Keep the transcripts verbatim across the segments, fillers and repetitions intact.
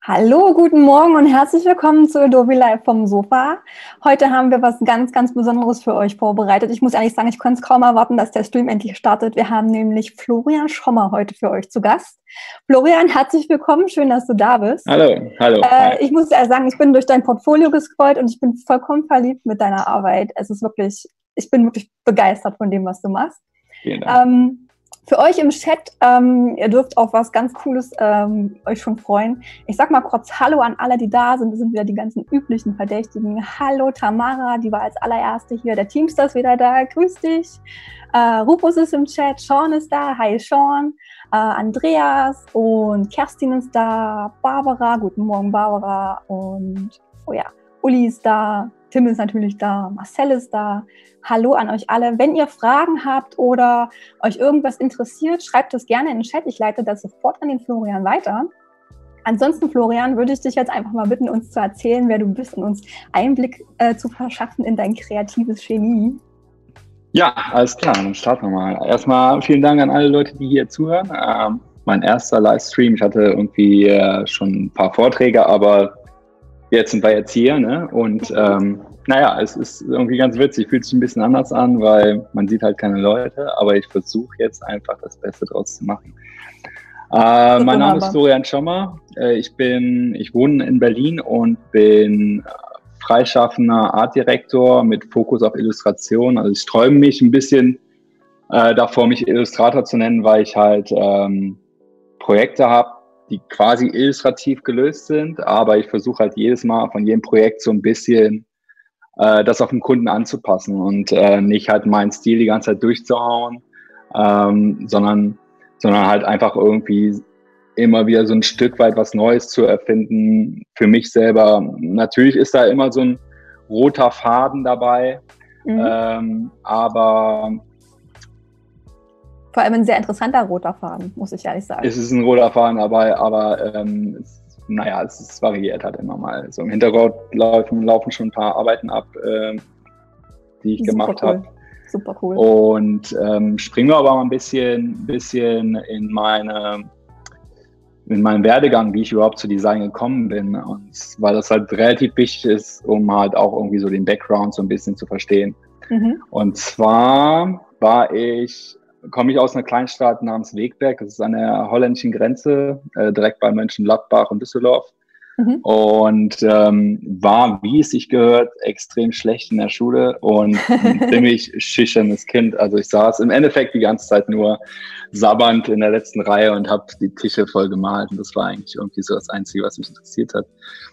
Hallo, guten Morgen und herzlich willkommen zu Adobe Live vom Sofa. Heute haben wir was ganz, ganz Besonderes für euch vorbereitet. Ich muss ehrlich sagen, ich konnte es kaum erwarten, dass der Stream endlich startet. Wir haben nämlich Florian Schommer heute für euch zu Gast. Florian, herzlich willkommen. Schön, dass du da bist. Hallo, hallo. Äh, ich muss ehrlich sagen, ich bin durch dein Portfolio gescrollt und ich bin vollkommen verliebt mit deiner Arbeit. Es ist wirklich, ich bin wirklich begeistert von dem, was du machst. Vielen Dank. Ähm, Für euch im Chat, ähm, ihr dürft auf was ganz Cooles ähm, euch schon freuen. Ich sag mal kurz Hallo an alle, die da sind. Das sind wieder die ganzen üblichen Verdächtigen. Hallo Tamara, die war als allererste hier. Der Teamster ist wieder da. Grüß dich. Äh, Rufus ist im Chat. Sean ist da. Hi Sean. Äh, Andreas und Kerstin ist da. Barbara, guten Morgen Barbara. Und oh ja, Uli ist da. Tim ist natürlich da. Marcel ist da. Hallo an euch alle. Wenn ihr Fragen habt oder euch irgendwas interessiert, schreibt es gerne in den Chat. Ich leite das sofort an den Florian weiter. Ansonsten, Florian, würde ich dich jetzt einfach mal bitten, uns zu erzählen, wer du bist und uns Einblick äh, zu verschaffen in dein kreatives Genie. Ja, alles klar, dann starten wir mal. Erstmal vielen Dank an alle Leute, die hier zuhören. Ähm, mein erster Livestream, ich hatte irgendwie äh, schon ein paar Vorträge, aber jetzt sind wir jetzt hier, ne? Und ähm, naja, es ist irgendwie ganz witzig, fühlt sich ein bisschen anders an, weil man sieht halt keine Leute, aber ich versuche jetzt einfach das Beste draus zu machen. Äh, mein Name ist Florian Schommer, äh, ich bin, ich wohne in Berlin und bin äh, freischaffender Artdirektor mit Fokus auf Illustration. Also ich sträube mich ein bisschen äh, davor, mich Illustrator zu nennen, weil ich halt ähm, Projekte habe, die quasi illustrativ gelöst sind, aber ich versuche halt jedes Mal von jedem Projekt so ein bisschen äh, das auf den Kunden anzupassen und äh, nicht halt meinen Stil die ganze Zeit durchzuhauen, ähm, sondern, sondern halt einfach irgendwie immer wieder so ein Stück weit was Neues zu erfinden für mich selber. Natürlich ist da immer so ein roter Faden dabei, mhm. ähm, aber vor allem ein sehr interessanter roter Faden, muss ich ehrlich sagen. Es ist ein roter Faden dabei, aber ähm, es, naja, es, es variiert halt immer mal. So im Hintergrund laufen, laufen schon ein paar Arbeiten ab, äh, die ich Super gemacht cool. habe. Super cool. Und ähm, springen wir aber mal ein bisschen, bisschen in meine, in meinen Werdegang, wie ich überhaupt zu Design gekommen bin. Und weil das halt relativ wichtig ist, um halt auch irgendwie so den Background so ein bisschen zu verstehen. Mhm. Und zwar war ich komme ich aus einer Kleinstadt namens Wegberg. Das ist an der holländischen Grenze, äh, direkt bei Mönchengladbach und Düsseldorf. Mhm. Und ähm, war, wie es sich gehört, extrem schlecht in der Schule und ein ziemlich schüchternes Kind. Also ich saß im Endeffekt die ganze Zeit nur sabbernd in der letzten Reihe und habe die Tische voll gemalt. Und das war eigentlich irgendwie so das Einzige, was mich interessiert hat.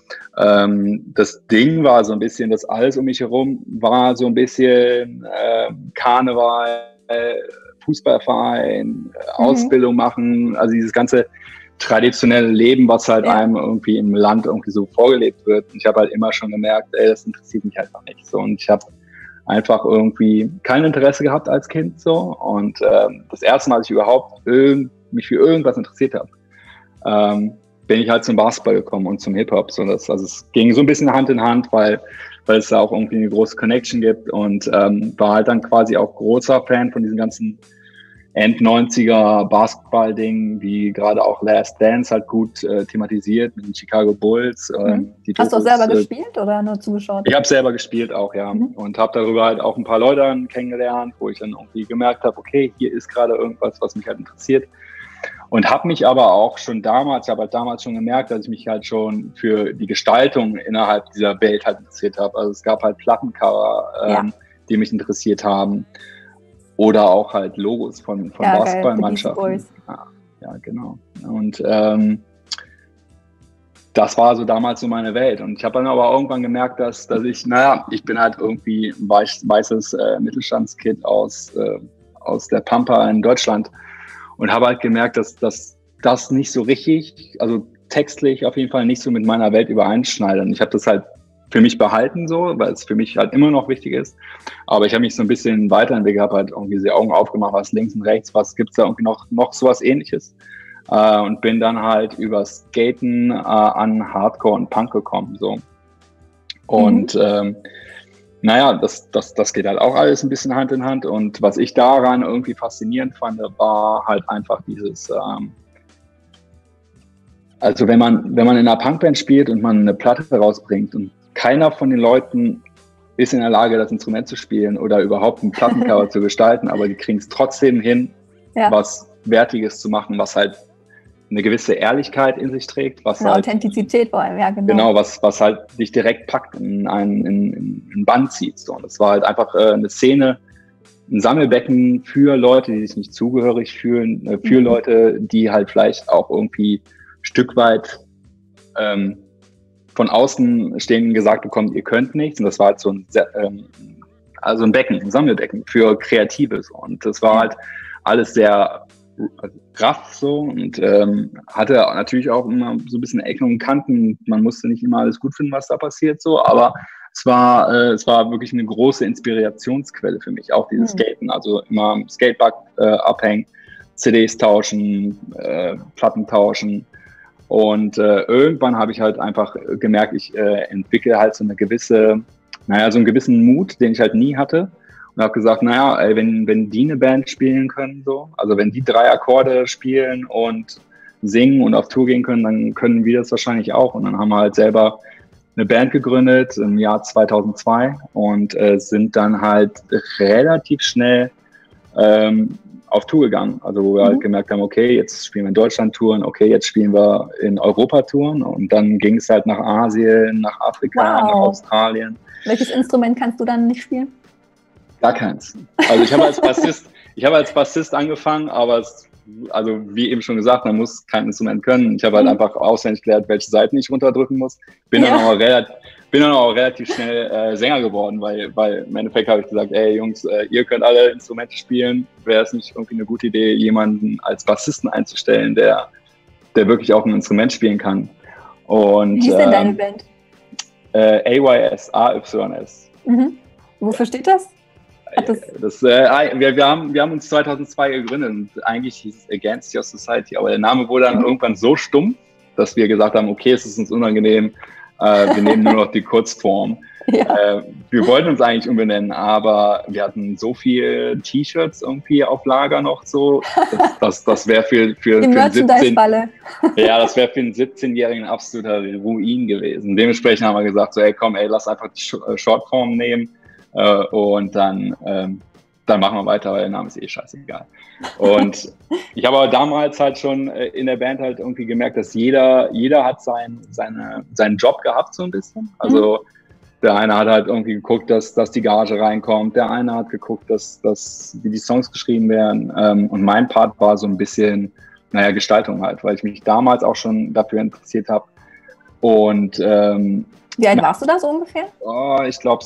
Ähm, das Ding war so ein bisschen, das alles um mich herum war so ein bisschen äh, Karneval, äh, Fußballverein, mhm. Ausbildung machen, also dieses ganze traditionelle Leben, was halt ja. einem irgendwie im Land irgendwie so vorgelebt wird. Und ich habe halt immer schon gemerkt, ey, das interessiert mich einfach nicht so. Und ich habe einfach irgendwie kein Interesse gehabt als Kind so. Und ähm, das erste Mal, als ich überhaupt irgend, mich für irgendwas interessiert habe, ähm, bin ich halt zum Basketball gekommen und zum Hip-Hop. So, das, also es ging so ein bisschen Hand in Hand, weil weil es da auch irgendwie eine große Connection gibt und ähm, war halt dann quasi auch großer Fan von diesen ganzen End-neunziger Basketball-Dingen, wie gerade auch Last Dance halt gut äh, thematisiert mit den Chicago Bulls. Mhm. Ähm, die Hast Dokus, du auch selber äh, gespielt oder nur zugeschaut? Ich habe selber gespielt auch, ja. Mhm. Und habe darüber halt auch ein paar Leute dann kennengelernt, wo ich dann irgendwie gemerkt habe, okay, hier ist gerade irgendwas, was mich halt interessiert. Und habe mich aber auch schon damals, ich habe halt damals schon gemerkt, dass ich mich halt schon für die Gestaltung innerhalb dieser Welt halt interessiert habe. Also es gab halt Plattencover, ähm, ja. die mich interessiert haben. Oder auch halt Logos von, von ja, Basketballmannschaften. Ja, ja, genau. Und ähm, das war so damals so meine Welt. Und ich habe dann aber irgendwann gemerkt, dass, dass ich, naja, ich bin halt irgendwie ein weiß, weißes äh, Mittelstandskid aus, äh, aus der Pampa in Deutschland. Und habe halt gemerkt, dass, dass das nicht so richtig, also textlich auf jeden Fall nicht so mit meiner Welt übereinschneidet. Und ich habe das halt für mich behalten so, weil es für mich halt immer noch wichtig ist. Aber ich habe mich so ein bisschen weiterentwickelt, habe halt irgendwie die Augen aufgemacht, was links und rechts, was gibt's da irgendwie noch, noch sowas Ähnliches. Äh, und bin dann halt über Skaten äh, an Hardcore und Punk gekommen. So. Und mhm. ähm, naja, das, das, das geht halt auch alles ein bisschen Hand in Hand. Und was ich daran irgendwie faszinierend fand, war halt einfach dieses, ähm, Also wenn man, wenn man in einer Punkband spielt und man eine Platte rausbringt und keiner von den Leuten ist in der Lage, das Instrument zu spielen oder überhaupt ein Plattencover zu gestalten, aber die kriegen es trotzdem hin, ja. was Wertiges zu machen, was halt eine gewisse Ehrlichkeit in sich trägt. Was eine halt, Authentizität vor allem, ja genau. Genau, was, was halt dich direkt packt, in einen in, in, in Band zieht. So. Und das war halt einfach äh, eine Szene, ein Sammelbecken für Leute, die sich nicht zugehörig fühlen, äh, für mhm. Leute, die halt vielleicht auch irgendwie ein Stück weit ähm, von außen stehen gesagt bekommen, ihr könnt nichts. Und das war halt so ein, ähm, also ein Becken, ein Sammelbecken für Kreatives. Und das war halt alles sehr raff so und ähm, hatte natürlich auch immer so ein bisschen Ecken und Kanten. Man musste nicht immer alles gut finden, was da passiert, so, aber es war, äh, es war wirklich eine große Inspirationsquelle für mich, auch dieses mhm. Skaten, also immer am Skatepark äh, abhängen, C Ds tauschen, äh, Platten tauschen. Und äh, irgendwann habe ich halt einfach gemerkt, ich äh, entwickle halt so eine gewisse, naja, so einen gewissen Mut, den ich halt nie hatte. Und habe gesagt, naja, ey, wenn, wenn die eine Band spielen können, so, also wenn die drei Akkorde spielen und singen und auf Tour gehen können, dann können wir das wahrscheinlich auch. Und dann haben wir halt selber eine Band gegründet im Jahr zweitausendzwei und äh, sind dann halt relativ schnell ähm, auf Tour gegangen. Also wo wir mhm. halt gemerkt haben, okay, jetzt spielen wir in Deutschland Touren, okay, jetzt spielen wir in Europa Touren und dann ging es halt nach Asien, nach Afrika, wow. nach Australien. Welches Instrument kannst du dann nicht spielen? Gar keins. Also ich habe als Bassist, ich habe als Bassist angefangen, aber es, also wie eben schon gesagt, man muss kein Instrument können. Ich habe halt mhm. einfach auswendig gelernt, welche Seiten ich runterdrücken muss. Bin, ja. dann, auch relativ, bin dann auch relativ schnell äh, Sänger geworden, weil, weil im Endeffekt habe ich gesagt, ey Jungs, äh, ihr könnt alle Instrumente spielen. Wäre es nicht irgendwie eine gute Idee, jemanden als Bassisten einzustellen, der, der wirklich auch ein Instrument spielen kann. Und, wie hieß denn ähm, deine Band? Äh, A Y S, A Y S. Mhm. Wofür steht das? Das, das, äh, wir, wir, haben, wir haben uns zweitausendzwei gegründet und eigentlich hieß es Against Your Society, aber der Name wurde dann mhm. irgendwann so stumpf, dass wir gesagt haben, okay, es ist uns unangenehm, äh, wir nehmen nur noch die Kurzform. Ja. Äh, wir wollten uns eigentlich umbenennen, aber wir hatten so viele T-Shirts irgendwie auf Lager noch so, das, das, das wäre für, für, die für einen siebzehn, ja, das wäre für einen siebzehnjährigen absoluter Ruin gewesen. Dementsprechend haben wir gesagt, so, ey komm, ey, lass einfach die Shortform nehmen. Uh, und dann, ähm, dann machen wir weiter, weil der Name ist eh scheißegal. Und ich habe aber damals halt schon äh, in der Band halt irgendwie gemerkt, dass jeder, jeder hat sein, seine, seinen Job gehabt so ein bisschen. Also mhm. der eine hat halt irgendwie geguckt, dass, dass die Gage reinkommt, der eine hat geguckt, dass, dass wie die Songs geschrieben werden. Ähm, und mein Part war so ein bisschen, naja, Gestaltung halt, weil ich mich damals auch schon dafür interessiert habe. Und ähm, wie alt warst du da so ungefähr? Oh, ich glaube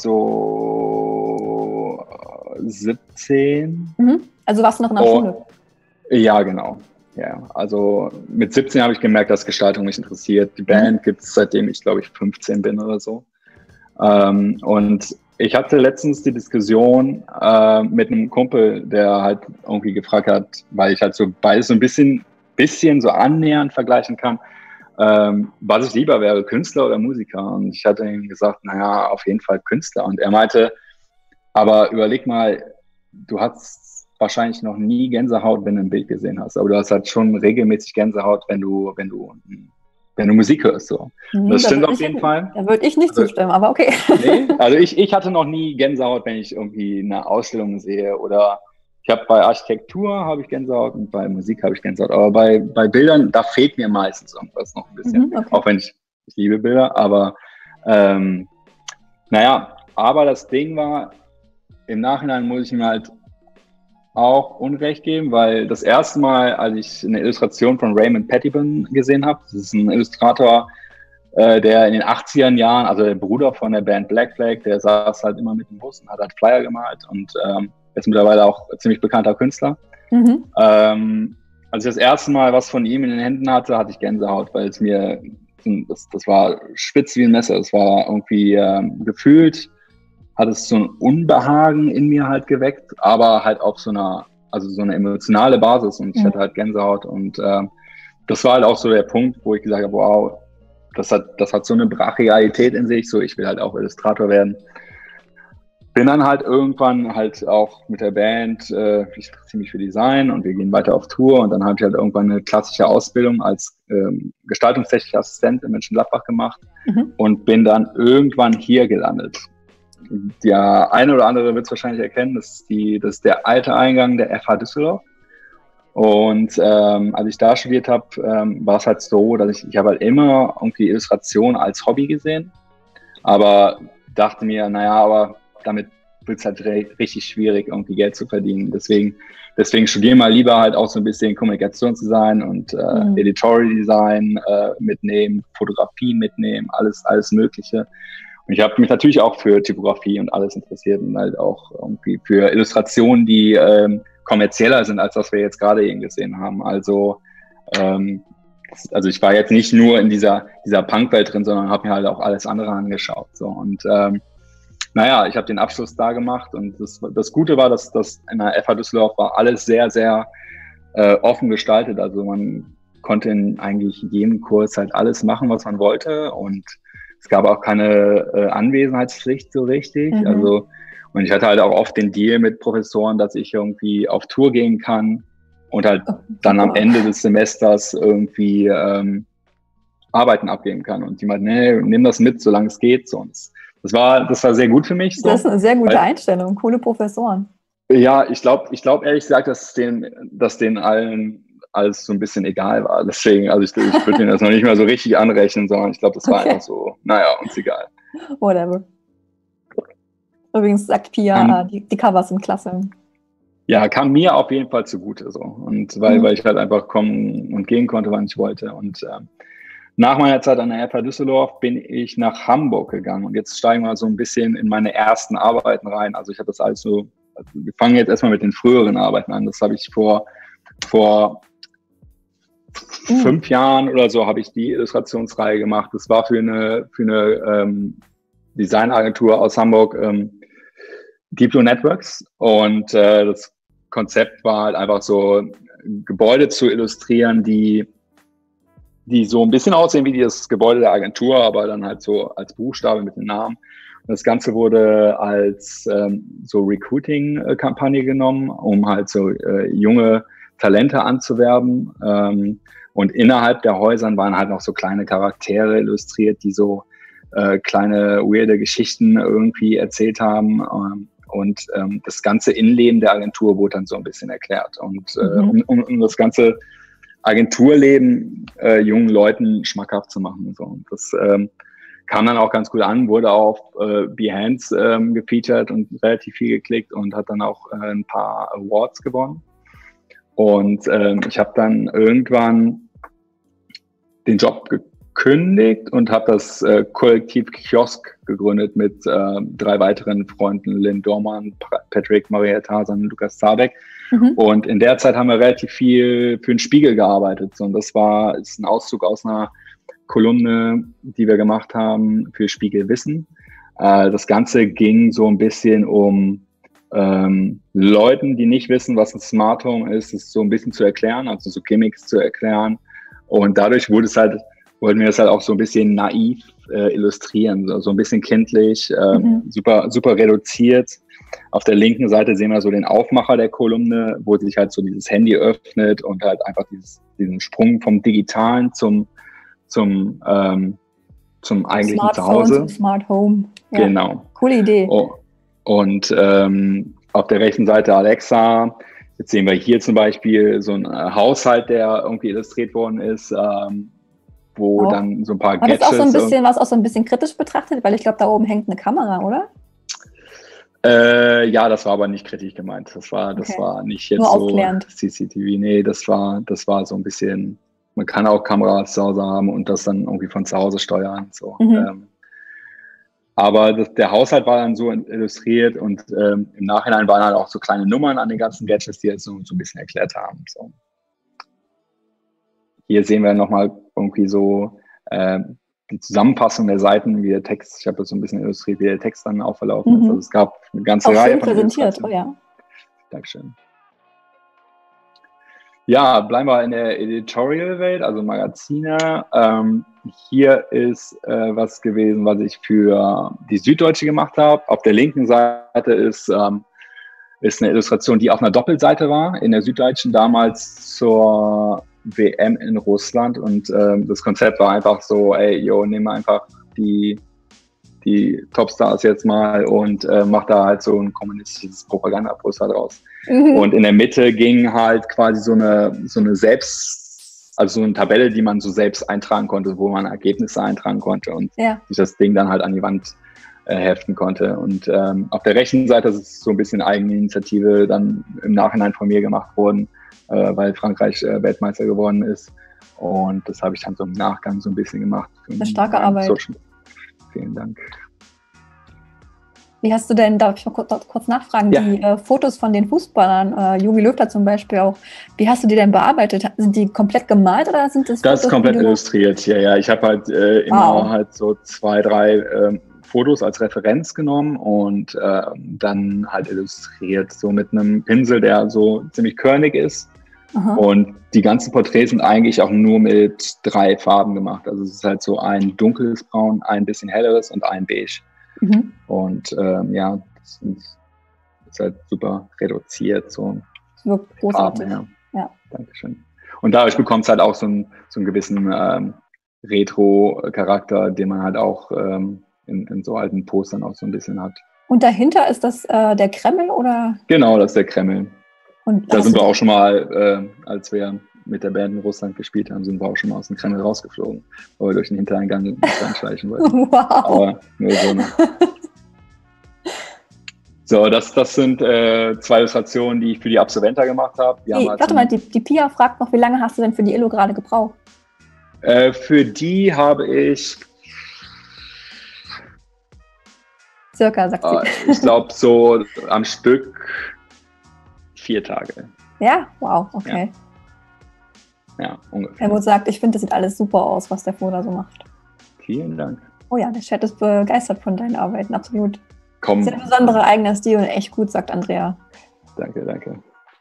so siebzehn. Mhm. Also warst du noch in der oh, Schule? Ja, genau. Ja, also mit siebzehn habe ich gemerkt, dass Gestaltung mich interessiert. Die Band mhm. gibt es seitdem ich, glaube ich, fünfzehn bin oder so. Ähm, und ich hatte letztens die Diskussion äh, mit einem Kumpel, der halt irgendwie gefragt hat, weil ich halt so beides so ein bisschen, bisschen so annähernd vergleichen kann, Ähm, was ich lieber wäre, Künstler oder Musiker. Und ich hatte ihm gesagt, naja, auf jeden Fall Künstler. Und er meinte, aber überleg mal, du hast wahrscheinlich noch nie Gänsehaut, wenn du ein Bild gesehen hast. Aber du hast halt schon regelmäßig Gänsehaut, wenn du, wenn du, wenn du Musik hörst. So. Mhm, das da stimmt auf ich, jeden Fall. Da würde ich nicht also, zustimmen, aber okay. Nee, also ich, ich hatte noch nie Gänsehaut, wenn ich irgendwie eine Ausstellung sehe oder ich habe bei Architektur habe ich Gänsehaut und bei Musik habe ich Gänsehaut. Aber bei, bei Bildern, da fehlt mir meistens irgendwas noch ein bisschen. Mhm, okay. Auch wenn ich, ich liebe Bilder. Aber ähm, naja, aber das Ding war, im Nachhinein muss ich mir halt auch Unrecht geben, weil das erste Mal, als ich eine Illustration von Raymond Pettibon gesehen habe, das ist ein Illustrator, äh, der in den achtziger Jahren, also der Bruder von der Band Black Flag, der saß halt immer mit dem Bus und hat halt Flyer gemalt und ähm, ist mittlerweile auch ein ziemlich bekannter Künstler. Mhm. Ähm, als ich das erste Mal was von ihm in den Händen hatte, hatte ich Gänsehaut, weil es mir, das, das war spitz wie ein Messer. Es war irgendwie ähm, gefühlt, hat es so ein Unbehagen in mir halt geweckt, aber halt auf so einer, also so eine emotionale Basis und ich mhm. hatte halt Gänsehaut und ähm, das war halt auch so der Punkt, wo ich gesagt habe, wow, das hat, das hat so eine Brachialität in sich, so ich will halt auch Illustrator werden. bin dann halt irgendwann halt auch mit der Band, äh, ich interessiere mich für Design und wir gehen weiter auf Tour und dann habe ich halt irgendwann eine klassische Ausbildung als ähm, gestaltungstechnischer Assistent in Mönchengladbach gemacht mhm. und bin dann irgendwann hier gelandet. Der eine oder andere wird es wahrscheinlich erkennen, das ist, die, das ist der alte Eingang der F H Düsseldorf. Und ähm, als ich da studiert habe, ähm, war es halt so, dass ich, ich habe halt immer irgendwie Illustration als Hobby gesehen, aber dachte mir, naja, aber damit wird es halt richtig schwierig, irgendwie Geld zu verdienen. Deswegen, deswegen studieren wir lieber halt auch so ein bisschen Kommunikationsdesign und äh, mhm. Editorial Design äh, mitnehmen, Fotografie mitnehmen, alles, alles Mögliche. Und ich habe mich natürlich auch für Typografie und alles interessiert und halt auch irgendwie für Illustrationen, die ähm, kommerzieller sind, als das wir jetzt gerade eben gesehen haben. Also, ähm, also ich war jetzt nicht nur in dieser, dieser Punk-Welt drin, sondern habe mir halt auch alles andere angeschaut. So. Und ähm, naja, ich habe den Abschluss da gemacht und das, das Gute war, dass das in der F H Düsseldorf war alles sehr, sehr äh, offen gestaltet. Also man konnte in eigentlich jedem Kurs halt alles machen, was man wollte und es gab auch keine äh, Anwesenheitspflicht so richtig. Mhm. Also und ich hatte halt auch oft den Deal mit Professoren, dass ich irgendwie auf Tour gehen kann und halt oh, dann am Ende des Semesters irgendwie ähm, Arbeiten abgeben kann. Und die meinten, nee, nimm das mit, solange es geht sonst. Das war, das war sehr gut für mich. So. Das ist eine sehr gute Weil, Einstellung, coole Professoren. Ja, ich glaube, ich glaube ehrlich gesagt, dass denen, dass denen allen alles so ein bisschen egal war. Deswegen, also ich, ich würde denen das noch nicht mehr so richtig anrechnen, sondern ich glaube, das war okay. einfach so, naja, uns egal. Whatever. Übrigens sagt Pia, um, die, die Covers sind klasse. Ja, kam mir auf jeden Fall zugute so. Und weil, mhm. weil ich halt einfach kommen und gehen konnte, wann ich wollte. Und ähm, nach meiner Zeit an der F H Düsseldorf bin ich nach Hamburg gegangen. Und jetzt steigen wir so ein bisschen in meine ersten Arbeiten rein. Also ich habe das alles so, also wir fangen jetzt erstmal mit den früheren Arbeiten an. Das habe ich vor, vor mhm. fünf Jahren oder so habe ich die Illustrationsreihe gemacht. Das war für eine, für eine ähm, Designagentur aus Hamburg, ähm, Deep Blue Networks. Und äh, das Konzept war halt einfach so, Gebäude zu illustrieren, die die so ein bisschen aussehen wie das Gebäude der Agentur, aber dann halt so als Buchstabe mit dem Namen. Und das Ganze wurde als ähm, so Recruiting-Kampagne genommen, um halt so äh, junge Talente anzuwerben. Ähm, und innerhalb der Häusern waren halt noch so kleine Charaktere illustriert, die so äh, kleine weirde Geschichten irgendwie erzählt haben. Ähm, und ähm, das ganze Innenleben der Agentur wurde dann so ein bisschen erklärt. Und äh, mhm. um, um das ganze Agenturleben äh, jungen Leuten schmackhaft zu machen. So. Und das ähm, kam dann auch ganz gut an, wurde auf äh, Behance ähm, gefeatured und relativ viel geklickt und hat dann auch äh, ein paar Awards gewonnen. Und ähm, ich habe dann irgendwann den Job gekündigt und habe das äh, Kollektiv Kiosk gegründet mit äh, drei weiteren Freunden, Lynn Dormann, Patrick, Maria Tarzan und Lukas Zabek. Mhm. Und in der Zeit haben wir relativ viel für den Spiegel gearbeitet. Und das war ist ein Auszug aus einer Kolumne, die wir gemacht haben für Spiegel Wissen. Äh, das Ganze ging so ein bisschen um ähm, Leuten, die nicht wissen, was ein Smart Home ist, es so ein bisschen zu erklären, also so Gimmicks zu erklären. Und dadurch wurde es halt, wollten wir das halt auch so ein bisschen naiv äh, illustrieren, so, so ein bisschen kindlich, äh, mhm. super, super reduziert. Auf der linken Seite sehen wir so den Aufmacher der Kolumne, wo sich halt so dieses Handy öffnet und halt einfach dieses, diesen Sprung vom Digitalen zum, zum, ähm, zum eigentlichen Smartphone, Zuhause. zum Smart Home. Ja. Genau. Coole Idee. Oh, und ähm, auf der rechten Seite Alexa. Jetzt sehen wir hier zum Beispiel so einen Haushalt, der irgendwie illustriert worden ist, ähm, wo oh. dann so ein paar War Gadgets... das auch so ein bisschen, was auch so ein bisschen kritisch betrachtet? Weil ich glaube, da oben hängt eine Kamera, oder? Äh, ja, das war aber nicht kritisch gemeint. Das war, das okay. war nicht jetzt Nur so aufklärend. C C T V. Nee, das war, das war so ein bisschen, man kann auch Kameras zu Hause haben und das dann irgendwie von zu Hause steuern. So. Mhm. Ähm, aber das, der Haushalt war dann so illustriert und ähm, im Nachhinein waren halt auch so kleine Nummern an den ganzen Gadgets, die jetzt so, so ein bisschen erklärt haben. So. Hier sehen wir nochmal irgendwie so äh, die Zusammenfassung der Seiten, wie der Text, ich habe das so ein bisschen illustriert, wie der Text dann aufgelaufen mhm. ist. Also es gab eine ganze auch Reihe schön von präsentiert, oh ja. Dankeschön. Ja, bleiben wir in der Editorial-Welt, also Magazine. Ähm, hier ist äh, was gewesen, was ich für die Süddeutsche gemacht habe. Auf der linken Seite ist, ähm, ist eine Illustration, die auf einer Doppelseite war, in der Süddeutschen, damals zur W M in Russland. Und ähm, das Konzept war einfach so, ey, yo, nimm einfach die, die Topstars jetzt mal und äh, mach da halt so ein kommunistisches Propagandaposter draus. Mhm. Und in der Mitte ging halt quasi so eine, so eine Selbst, also so eine Tabelle, die man so selbst eintragen konnte, wo man Ergebnisse eintragen konnte und ja. sich das Ding dann halt an die Wand äh, heften konnte. Und ähm, auf der rechten Seite ist es so ein bisschen Eigeninitiative dann im Nachhinein von mir gemacht worden, äh, weil Frankreich äh, Weltmeister geworden ist. Und das habe ich dann so im Nachgang so ein bisschen gemacht. Eine starke Arbeit. Social. Vielen Dank. Wie hast du denn, darf ich mal kurz, kurz nachfragen, ja. die äh, Fotos von den Fußballern, äh, Jogi Löw da zum Beispiel auch, wie hast du die denn bearbeitet? Sind die komplett gemalt oder sind das Das Fotos, ist komplett illustriert, ja, ja. Ich habe halt äh, immer wow. halt so zwei, drei äh, Fotos als Referenz genommen und äh, dann halt illustriert, so mit einem Pinsel, der so ziemlich körnig ist. Aha. Und die ganzen Porträts sind eigentlich auch nur mit drei Farben gemacht. Also es ist halt so ein dunkles Braun, ein bisschen helleres und ein Beige. Mhm. Und ähm, ja, das ist halt super reduziert, so großartig. Farben, ja. Ja. Dankeschön. Und dadurch bekommt es halt auch so einen, so einen gewissen ähm, Retro-Charakter, den man halt auch ähm, in, in so alten Postern auch so ein bisschen hat. Und dahinter ist das äh, der Kreml, oder? Genau, das ist der Kreml. Und da sind wir auch schon mal, äh, als wir mit der Band in Russland gespielt haben, sind wir auch schon mal aus dem Kreml rausgeflogen, weil wir durch den Hintereingang reinschleichen wollten. Wow. Aber nur so. Ne? So, das, das sind äh, zwei Illustrationen, die ich für die Absolventa gemacht habe. Hey, halt warte mal, die, die Pia fragt noch, wie lange hast du denn für die Illo gerade gebraucht? Äh, für die habe ich circa, sagt äh, sie. Ich glaube so am Stück vier Tage. Ja? Wow, okay. Ja. Ja, ungefähr. Helmut sagt, ich finde, das sieht alles super aus, was der Flo da so macht. Vielen Dank. Oh ja, der Chat ist begeistert von deinen Arbeiten, absolut. Komm. Sehr besondere eigener Stil und echt gut, sagt Andrea. Danke, danke.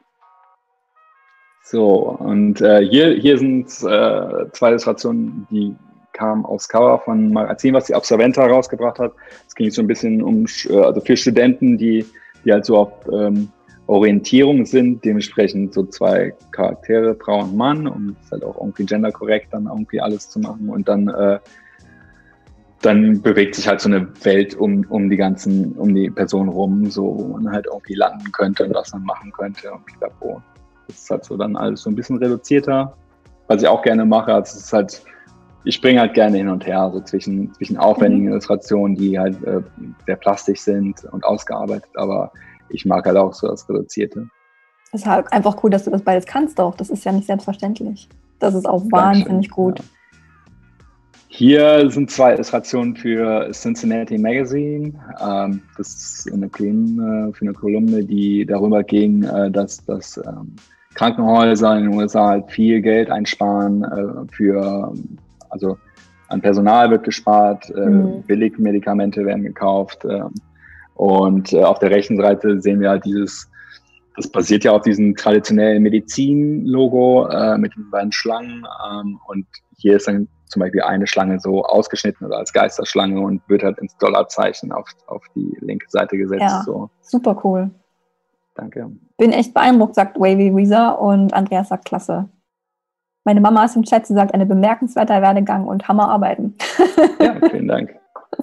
So, und äh, hier, hier sind äh, zwei Illustrationen, die kamen aufs Cover von einem Magazin, was die Absolventa rausgebracht hat. Es ging so ein bisschen um, also für Studenten, die, die halt so auf ähm, Orientierung sind, dementsprechend so zwei Charaktere, Frau und Mann, um es halt auch irgendwie genderkorrekt dann irgendwie alles zu machen. Und dann, äh, dann bewegt sich halt so eine Welt um, um die ganzen, um die Person rum, so wo man halt irgendwie landen könnte und was man machen könnte und pipapo. Das ist halt so dann alles so ein bisschen reduzierter, was ich auch gerne mache. Also es ist halt, ich springe halt gerne hin und her, so zwischen, zwischen aufwendigen mhm. Illustrationen, die halt äh, sehr plastisch sind und ausgearbeitet, aber ich mag halt auch so das Reduzierte. Das ist halt einfach cool, dass du das beides kannst auch. Das ist ja nicht selbstverständlich. Das ist auch wahnsinnig gut. Ja. Hier sind zwei Illustrationen für Cincinnati Magazine. Ähm, das ist eine Kolumne, für eine Kolumne, die darüber ging, äh, dass, dass ähm, Krankenhäuser in den U S A halt viel Geld einsparen äh, für, also an Personal wird gespart, äh, mhm. Billigmedikamente werden gekauft, äh, und äh, auf der rechten Seite sehen wir halt dieses, das basiert ja auf diesem traditionellen Medizin-Logo äh, mit den beiden Schlangen. Ähm, und hier ist dann zum Beispiel eine Schlange so ausgeschnitten oder als Geisterschlange und wird halt ins Dollarzeichen auf, auf die linke Seite gesetzt. Ja, so. Super cool. Danke. Bin echt beeindruckt, sagt Wavy Weezer, und Andreas sagt klasse. Meine Mama ist im Chat, sie sagt, eine bemerkenswerter Werdegang und Hammerarbeiten. Ja, vielen Dank.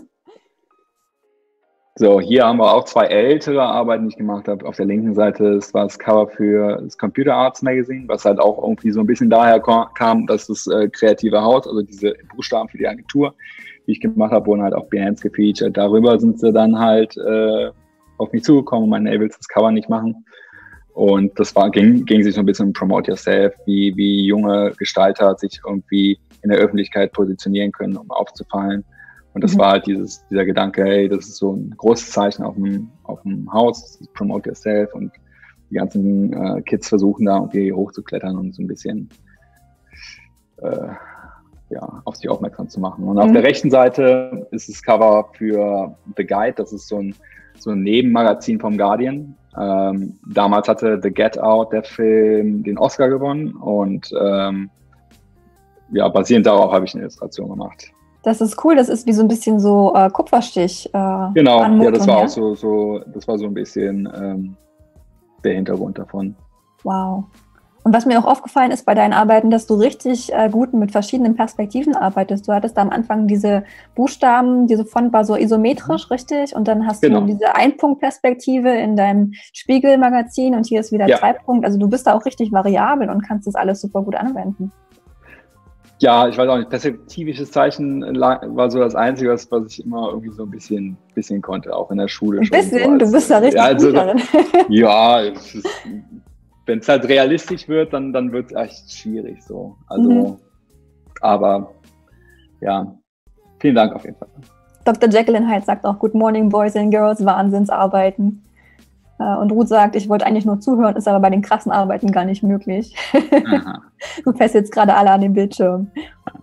So, hier haben wir auch zwei ältere Arbeiten, die ich gemacht habe. Auf der linken Seite das war das Cover für das Computer Arts Magazine, was halt auch irgendwie so ein bisschen daher kam, dass das äh, kreative Haus, also diese Buchstaben für die Agentur, die ich gemacht habe, wurden halt auch Behance gefeatured. Darüber sind sie dann halt äh, auf mich zugekommen, mein Ey, willst das Cover nicht machen? Und das war, ging, ging sich so ein bisschen um Promote Yourself, wie, wie junge Gestalter sich irgendwie in der Öffentlichkeit positionieren können, um aufzufallen. Und das mhm. war halt dieses, dieser Gedanke, hey, das ist so ein großes Zeichen auf dem, auf dem Haus, Promote Yourself, und die ganzen äh, Kids versuchen da irgendwie hochzuklettern und so ein bisschen äh, ja, auf sich aufmerksam zu machen. Und mhm. auf der rechten Seite ist das Cover für The Guide, das ist so ein so ein Nebenmagazin vom Guardian. Ähm, damals hatte The Get Out, der Film, den Oscar gewonnen und ähm, ja, basierend darauf habe ich eine Illustration gemacht. Das ist cool, das ist wie so ein bisschen so äh, Kupferstich. Äh, genau, Anmutung, ja, das war ja? auch so, so, das war so ein bisschen ähm, der Hintergrund davon. Wow. Und was mir auch aufgefallen ist bei deinen Arbeiten, dass du richtig äh, gut mit verschiedenen Perspektiven arbeitest. Du hattest da am Anfang diese Buchstaben, diese Font war so isometrisch, mhm. richtig? Und dann hast genau. du diese Einpunktperspektive in deinem Spiegelmagazin und hier ist wieder ja. Dreipunkt. Also du bist da auch richtig variabel und kannst das alles super gut anwenden. Ja, ich weiß auch nicht, perspektivisches Zeichen war so das Einzige, was, was ich immer irgendwie so ein bisschen, bisschen konnte, auch in der Schule. Ein bisschen? So als, du bist da richtig ja, also, gut darin. Ja, wenn es halt realistisch wird, dann, dann wird es echt schwierig so. Also, mhm. aber ja, vielen Dank auf jeden Fall. Doktor Jekyll and Hyde sagt auch, Good morning, Boys and Girls, Wahnsinnsarbeiten. Und Ruth sagt, ich wollte eigentlich nur zuhören, ist aber bei den krassen Arbeiten gar nicht möglich. Du fährst jetzt gerade alle an den Bildschirm.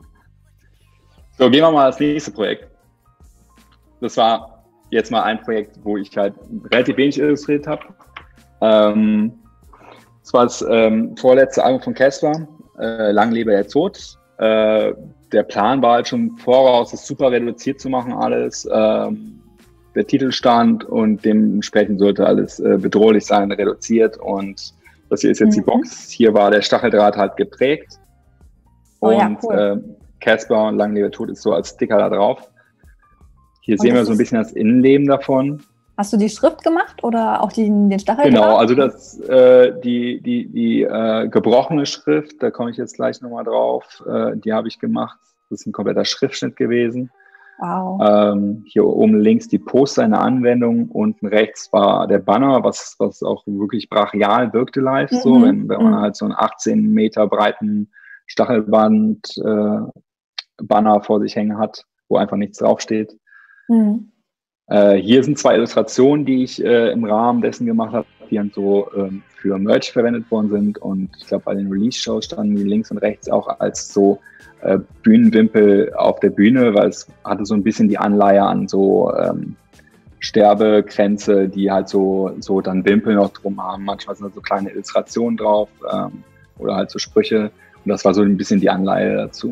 So, gehen wir mal das nächste Projekt. Das war jetzt mal ein Projekt, wo ich halt relativ wenig illustriert habe. Ähm, das war das ähm, vorletzte Album von Casper, äh, Lang lebe der Tod. Äh, der Plan war halt schon voraus, das super reduziert zu machen alles. Ähm, der Titel stand und dementsprechend sollte alles äh, bedrohlich sein, reduziert und das hier ist jetzt mhm. die Box. Hier war der Stacheldraht halt geprägt oh, und ja, cool. äh, Casper und Lang lebe der Tod ist so als Sticker da drauf. Hier und sehen wir so ein bisschen das Innenleben davon. Hast du die Schrift gemacht oder auch die, den Stacheldraht? Genau, also das, äh, die, die, die äh, gebrochene Schrift, da komme ich jetzt gleich nochmal drauf, äh, die habe ich gemacht. Das ist ein kompletter Schriftschnitt gewesen. Wow. Ähm, hier oben links die Poster in der Anwendung, unten rechts war der Banner, was, was auch wirklich brachial wirkte live, mhm. so, wenn, wenn man mhm. halt so einen achtzehn Meter breiten Stachelband äh, Banner vor sich hängen hat, wo einfach nichts draufsteht. Mhm. Äh, hier sind zwei Illustrationen, die ich äh, im Rahmen dessen gemacht habe, die dann so ähm, für Merch verwendet worden sind und ich glaube bei den Release-Shows standen die links und rechts auch als so äh, Bühnenwimpel auf der Bühne, weil es hatte so ein bisschen die Anleihe an so ähm, Sterbekränze, die halt so, so dann Wimpel noch drum haben. Manchmal sind da so kleine Illustrationen drauf ähm, oder halt so Sprüche und das war so ein bisschen die Anleihe dazu.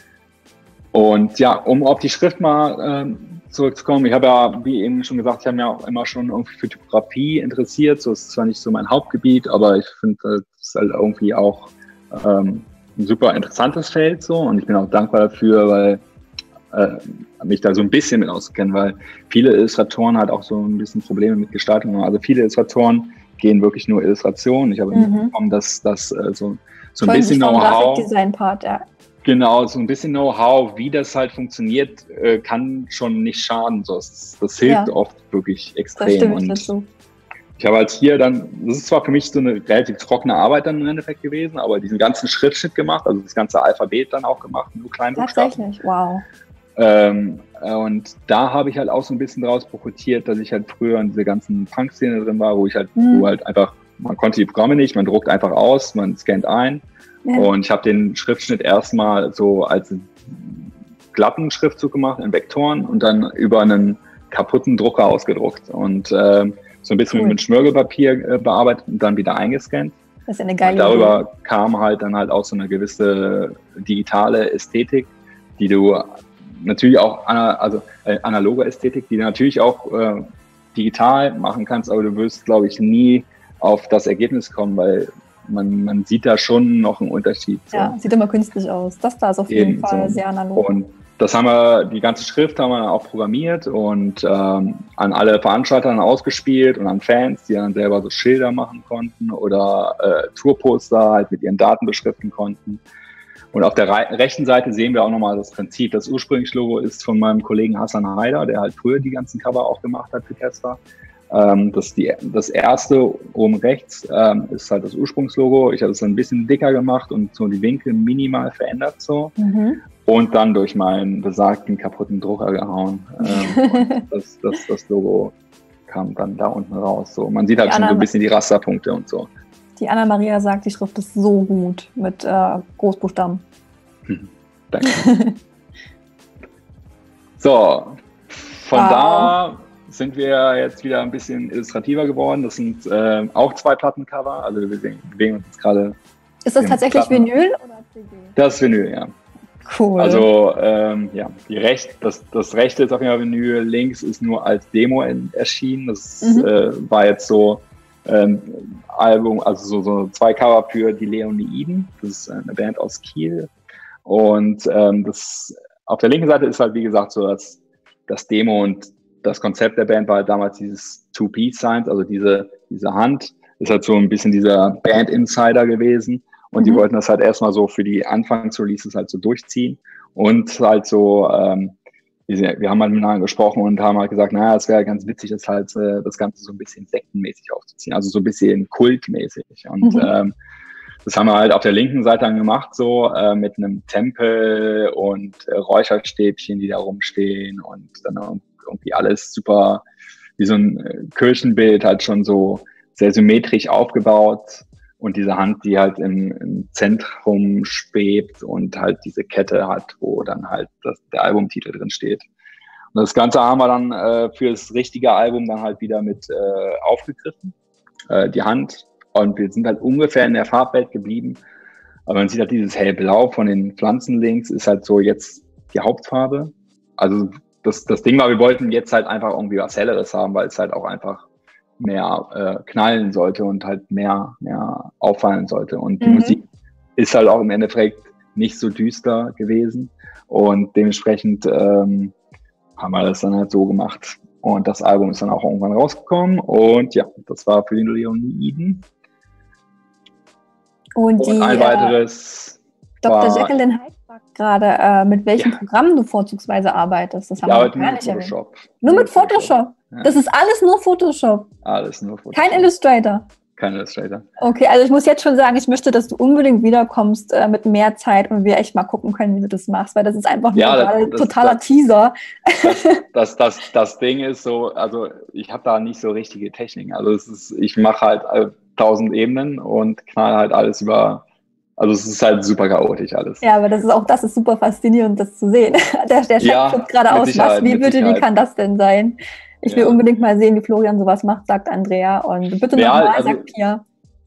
Und ja, um auf die Schrift mal ähm, zurückzukommen, ich habe ja, wie eben schon gesagt, ich habe mich auch immer schon irgendwie für Typografie interessiert. So ist zwar nicht so mein Hauptgebiet, aber ich finde, das ist halt irgendwie auch ähm, ein super interessantes Feld so und ich bin auch dankbar dafür, weil äh, mich da so ein bisschen mit auskennen, weil viele Illustratoren halt auch so ein bisschen Probleme mit Gestaltung haben. Also viele Illustratoren gehen wirklich nur Illustrationen. Ich habe mhm. mitbekommen, dass das äh, so, so ein bisschen Know-how. Grafikdesign-Part, ja. Genau, so ein bisschen Know-how, wie das halt funktioniert, äh, kann schon nicht schaden. So, das, das hilft ja. oft wirklich extrem. Das stimmt, und das so. Ich habe halt hier dann, das ist zwar für mich so eine relativ trockene Arbeit dann im Endeffekt gewesen, aber diesen ganzen Schriftschnitt gemacht, also das ganze Alphabet dann auch gemacht, nur Kleinbuchstaben. Tatsächlich, wow. Ähm, und da habe ich halt auch so ein bisschen draus profitiert, dass ich halt früher in dieser ganzen Punk-Szene drin war, wo ich halt, mhm. wo halt einfach, man konnte die Programme nicht, man druckt einfach aus, man scannt ein. Ja. Und ich habe den Schriftschnitt erstmal so als glatten Schriftzug gemacht in Vektoren und dann über einen kaputten Drucker ausgedruckt und äh, so ein bisschen cool. mit Schmirgelpapier äh, bearbeitet und dann wieder eingescannt. Das ist eine geile und darüber Idee. Kam halt dann halt auch so eine gewisse digitale Ästhetik, die du natürlich auch, also äh, analoge Ästhetik, die du natürlich auch äh, digital machen kannst, aber du wirst, glaube ich, nie auf das Ergebnis kommen, weil man, man sieht da schon noch einen Unterschied. So. Ja, sieht immer künstlich aus. Das da ist auf jeden Eben Fall so. Sehr analog. Und das haben wir, die ganze Schrift haben wir auch programmiert und ähm, an alle Veranstalter dann ausgespielt und an Fans, die dann selber so Schilder machen konnten oder äh, Tourposter halt mit ihren Daten beschriften konnten. Und auf der re- rechten Seite sehen wir auch nochmal das Prinzip. Das ursprüngliche Logo ist von meinem Kollegen Hassan Haider, der halt früher die ganzen Cover auch gemacht hat für Casper. Ähm, das, die, das erste oben rechts ähm, ist halt das Ursprungslogo. Ich habe es ein bisschen dicker gemacht und so die Winkel minimal verändert so. Mhm. Und dann durch meinen besagten kaputten Drucker gehauen. Ähm, und das, das, das Logo kam dann da unten raus. So. Man sieht halt die schon Anna, so ein bisschen die Rasterpunkte und so. Die Anna-Maria sagt, die Schrift ist so gut mit äh, Großbuchstaben. Hm, danke. So, von wow. da sind wir jetzt wieder ein bisschen illustrativer geworden. Das sind äh, auch zwei Plattencover. Also wir bewegen uns jetzt gerade. Ist das tatsächlich Platten. Vinyl oder C D? Das ist Vinyl, ja. Cool. Also ähm, ja, die Recht, das, das rechte ist auf jeden Fall Vinyl, links ist nur als Demo in, erschienen. Das mhm. äh, war jetzt so ähm, Album, also so, so zwei Cover für die Leoniden. Das ist eine Band aus Kiel. Und ähm, das auf der linken Seite ist halt, wie gesagt, so das, das Demo, und das Konzept der Band war halt damals dieses Two-Piece-Signs, also diese, diese Hand ist halt so ein bisschen dieser Band-Insider gewesen. Und mhm. die wollten das halt erstmal so für die Anfangsreleases halt so durchziehen. Und halt so, ähm, wir haben halt miteinander gesprochen und haben halt gesagt, naja, es wäre ganz witzig, das halt äh, das Ganze so ein bisschen sektenmäßig aufzuziehen, also so ein bisschen kultmäßig. Und mhm. ähm, das haben wir halt auf der linken Seite dann gemacht, so äh, mit einem Tempel und äh, Räucherstäbchen, die da rumstehen, und dann irgendwie alles super, wie so ein äh, Kirchenbild, halt schon so sehr symmetrisch aufgebaut. Und diese Hand, die halt im, im Zentrum schwebt und halt diese Kette hat, wo dann halt das, der Albumtitel drin steht. Und das Ganze haben wir dann äh, für das richtige Album dann halt wieder mit äh, aufgegriffen, äh, die Hand. Und wir sind halt ungefähr in der Farbwelt geblieben. Aber man sieht halt dieses hellblau von den Pflanzen links ist halt so jetzt die Hauptfarbe. Also das, das Ding war, wir wollten jetzt halt einfach irgendwie was Helleres haben, weil es halt auch einfach mehr äh, knallen sollte und halt mehr, mehr auffallen sollte. Und die mhm. Musik ist halt auch im Endeffekt nicht so düster gewesen. Und dementsprechend ähm, haben wir das dann halt so gemacht. Und das Album ist dann auch irgendwann rausgekommen. Und ja, das war für die Leoniden. Und, und die, ein weiteres äh, Doktor Jekyll and Hyde fragt gerade, äh, mit welchem ja. Programm du vorzugsweise arbeitest. Das haben wir gar nicht erwähnt. Nur mit Photoshop? Ja. Das ist alles nur Photoshop? Alles nur Photoshop. Kein Illustrator? Kein Illustrator. Okay, also ich muss jetzt schon sagen, ich möchte, dass du unbedingt wiederkommst äh, mit mehr Zeit und wir echt mal gucken können, wie du das machst, weil das ist einfach ja, nur ein das, totaler das, Teaser. Das, das, das, das Ding ist so, also ich habe da nicht so richtige Techniken. Also es ist, ich mache halt äh, tausend Ebenen und knall halt alles über, also es ist halt super chaotisch alles. Ja, aber das ist auch, das ist super faszinierend, das zu sehen. Der, der Chef ja, guckt gerade aus, was, wie bitte, wie kann das denn sein? Ich will ja. unbedingt mal sehen, wie Florian sowas macht, sagt Andrea. Und bitte ja, nochmal, also, sagt Pia.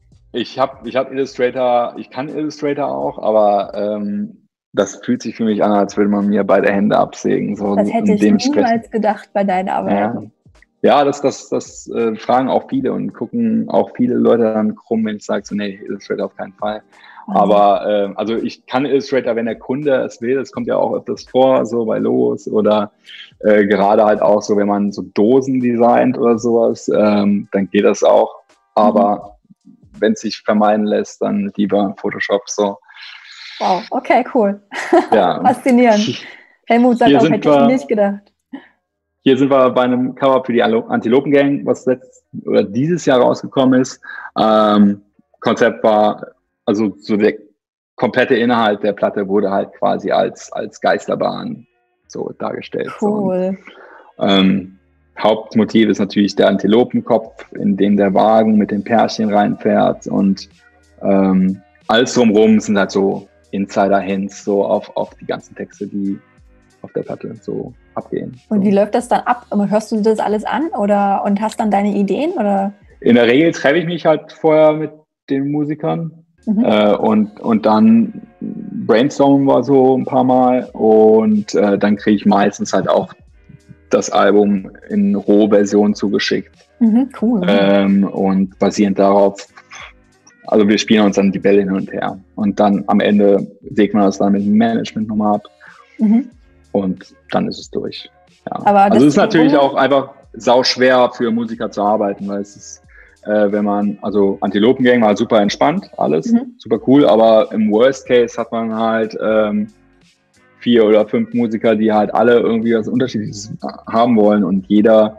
Ich habe ich hab Illustrator, ich kann Illustrator auch, aber ähm, das fühlt sich für mich an, als würde man mir beide Hände absägen. So, das hätte ich niemals gedacht bei deiner Arbeit. Ja, ja das, das, das äh, fragen auch viele und gucken auch viele Leute dann krumm, wenn ich sage, so, nee, Illustrator auf keinen Fall. Mhm. Aber äh, also ich kann Illustrator, wenn der Kunde es will, das kommt ja auch öfters vor, so bei Los oder äh, gerade halt auch so, wenn man so Dosen designt oder sowas, ähm, dann geht das auch. Aber mhm. wenn es sich vermeiden lässt, dann lieber Photoshop so. Wow, okay, cool. Ja. Faszinierend. Helmut sagt auch, hätte ich nicht gedacht. Hier sind wir bei einem Cover für die Antilopen-Gang, was letzt, oder dieses Jahr rausgekommen ist. Ähm, Konzept war, also so der komplette Inhalt der Platte wurde halt quasi als, als Geisterbahn so dargestellt. Cool. So. Und, ähm, Hauptmotiv ist natürlich der Antilopenkopf, in den der Wagen mit den Pärchen reinfährt, und ähm, alles drumherum sind halt so Insider-Hints so auf, auf die ganzen Texte, die auf der Platte so abgehen. Und so. Wie läuft das dann ab? Hörst du dir das alles an oder und hast dann deine Ideen? Oder? In der Regel treffe ich mich halt vorher mit den Musikern mhm. äh, und, und dann brainstormen wir so ein paar Mal, und äh, dann kriege ich meistens halt auch das Album in Rohversion zugeschickt. Mhm, cool. Ähm, und basierend darauf, also wir spielen uns dann die Bälle hin und her. Und dann am Ende sägt man das dann mit dem Management nochmal ab. Mhm. Und dann ist es durch. Ja. Aber also es ist natürlich auch einfach sau schwer für Musiker zu arbeiten, weil es ist, äh, wenn man, also Antilopengang war super entspannt, alles, mhm. super cool, aber im Worst Case hat man halt ähm, vier oder fünf Musiker, die halt alle irgendwie was Unterschiedliches haben wollen, und jeder,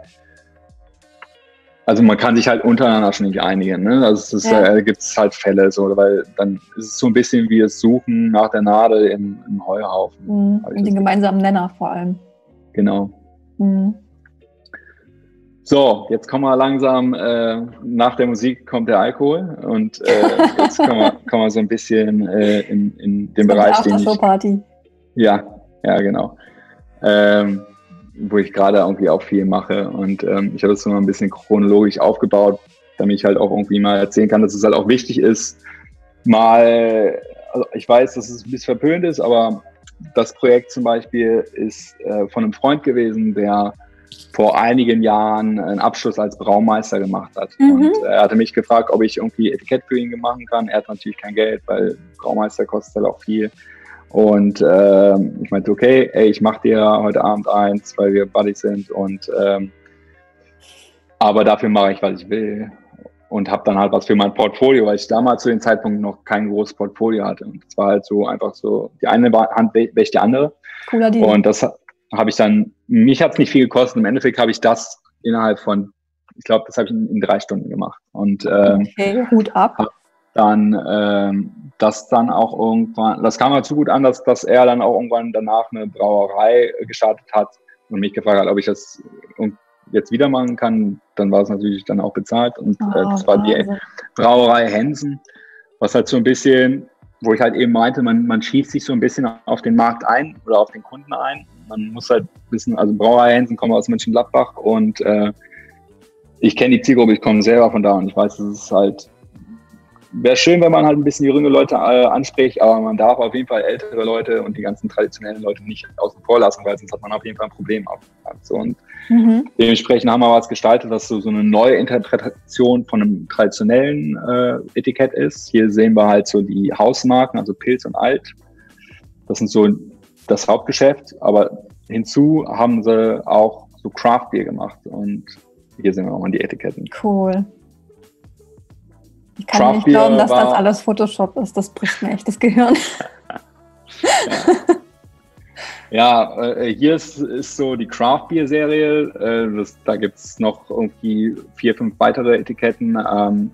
also man kann sich halt untereinander schon nicht einigen, ne? Also es ist, ja. äh, gibt es halt Fälle, so, weil dann ist es so ein bisschen wie das Suchen nach der Nadel im, im Heuhaufen. Mhm. Und den gemeinsamen Nenner vor allem. Genau. Mhm. So, jetzt kommen wir langsam, äh, nach der Musik kommt der Alkohol, und äh, jetzt kommen wir, kommen wir so ein bisschen äh, in, in den Bereich, den ich... Party. Ja, ja, genau. Ähm, wo ich gerade irgendwie auch viel mache. Und ähm, ich habe das so ein bisschen chronologisch aufgebaut, damit ich halt auch irgendwie mal erzählen kann, dass es halt auch wichtig ist, mal, also ich weiß, dass es ein bisschen verpönt ist, aber das Projekt zum Beispiel ist äh, von einem Freund gewesen, der vor einigen Jahren einen Abschluss als Braumeister gemacht hat. Mhm. Und äh, er hatte mich gefragt, ob ich irgendwie Etikett für ihn machen kann. Er hat natürlich kein Geld, weil Braumeister kostet halt auch viel. Und äh, ich meinte, okay, ey, ich mache dir heute Abend eins, weil wir Buddies sind. Und ähm, aber dafür mache ich, was ich will. Und habe dann halt was für mein Portfolio, weil ich damals zu dem Zeitpunkt noch kein großes Portfolio hatte. Und es war halt so einfach so, die eine Hand wäscht die andere. Cooler Deal. Und das habe ich dann, mich hat es nicht viel gekostet. Im Endeffekt habe ich das innerhalb von, ich glaube, das habe ich in, in drei Stunden gemacht. Und ähm, okay, Hut ab. Dann ähm, das dann auch irgendwann, das kam halt so gut an, dass, dass er dann auch irgendwann danach eine Brauerei gestartet hat und mich gefragt hat, ob ich das jetzt wieder machen kann. Dann war es natürlich dann auch bezahlt und oh, äh, das war die Brauerei Hensen, was halt so ein bisschen, wo ich halt eben meinte, man, man schießt sich so ein bisschen auf den Markt ein oder auf den Kunden ein. Man muss halt wissen, also Brauerei Hensen kommt aus Mönchengladbach und äh, ich kenne die Zielgruppe, ich komme selber von da und ich weiß, dass es halt wäre schön, wenn man halt ein bisschen jüngere Leute äh, anspricht, aber man darf auf jeden Fall ältere Leute und die ganzen traditionellen Leute nicht außen vor lassen, weil sonst hat man auf jeden Fall ein Problem. So, und mhm. dementsprechend haben wir was gestaltet, was so, so eine neue Interpretation von einem traditionellen äh, Etikett ist. Hier sehen wir halt so die Hausmarken, also Pilz und Alt. Das sind so das Hauptgeschäft, aber hinzu haben sie auch so Craft Beer gemacht und hier sehen wir nochmal die Etiketten. Cool. Ich kann Craft nicht glauben, dass das alles Photoshop ist. Das bricht mir echt das Gehirn. Ja, ja äh, hier ist, ist so die Craft Beer Serie. Äh, das, da gibt es noch irgendwie vier, fünf weitere Etiketten. Ähm,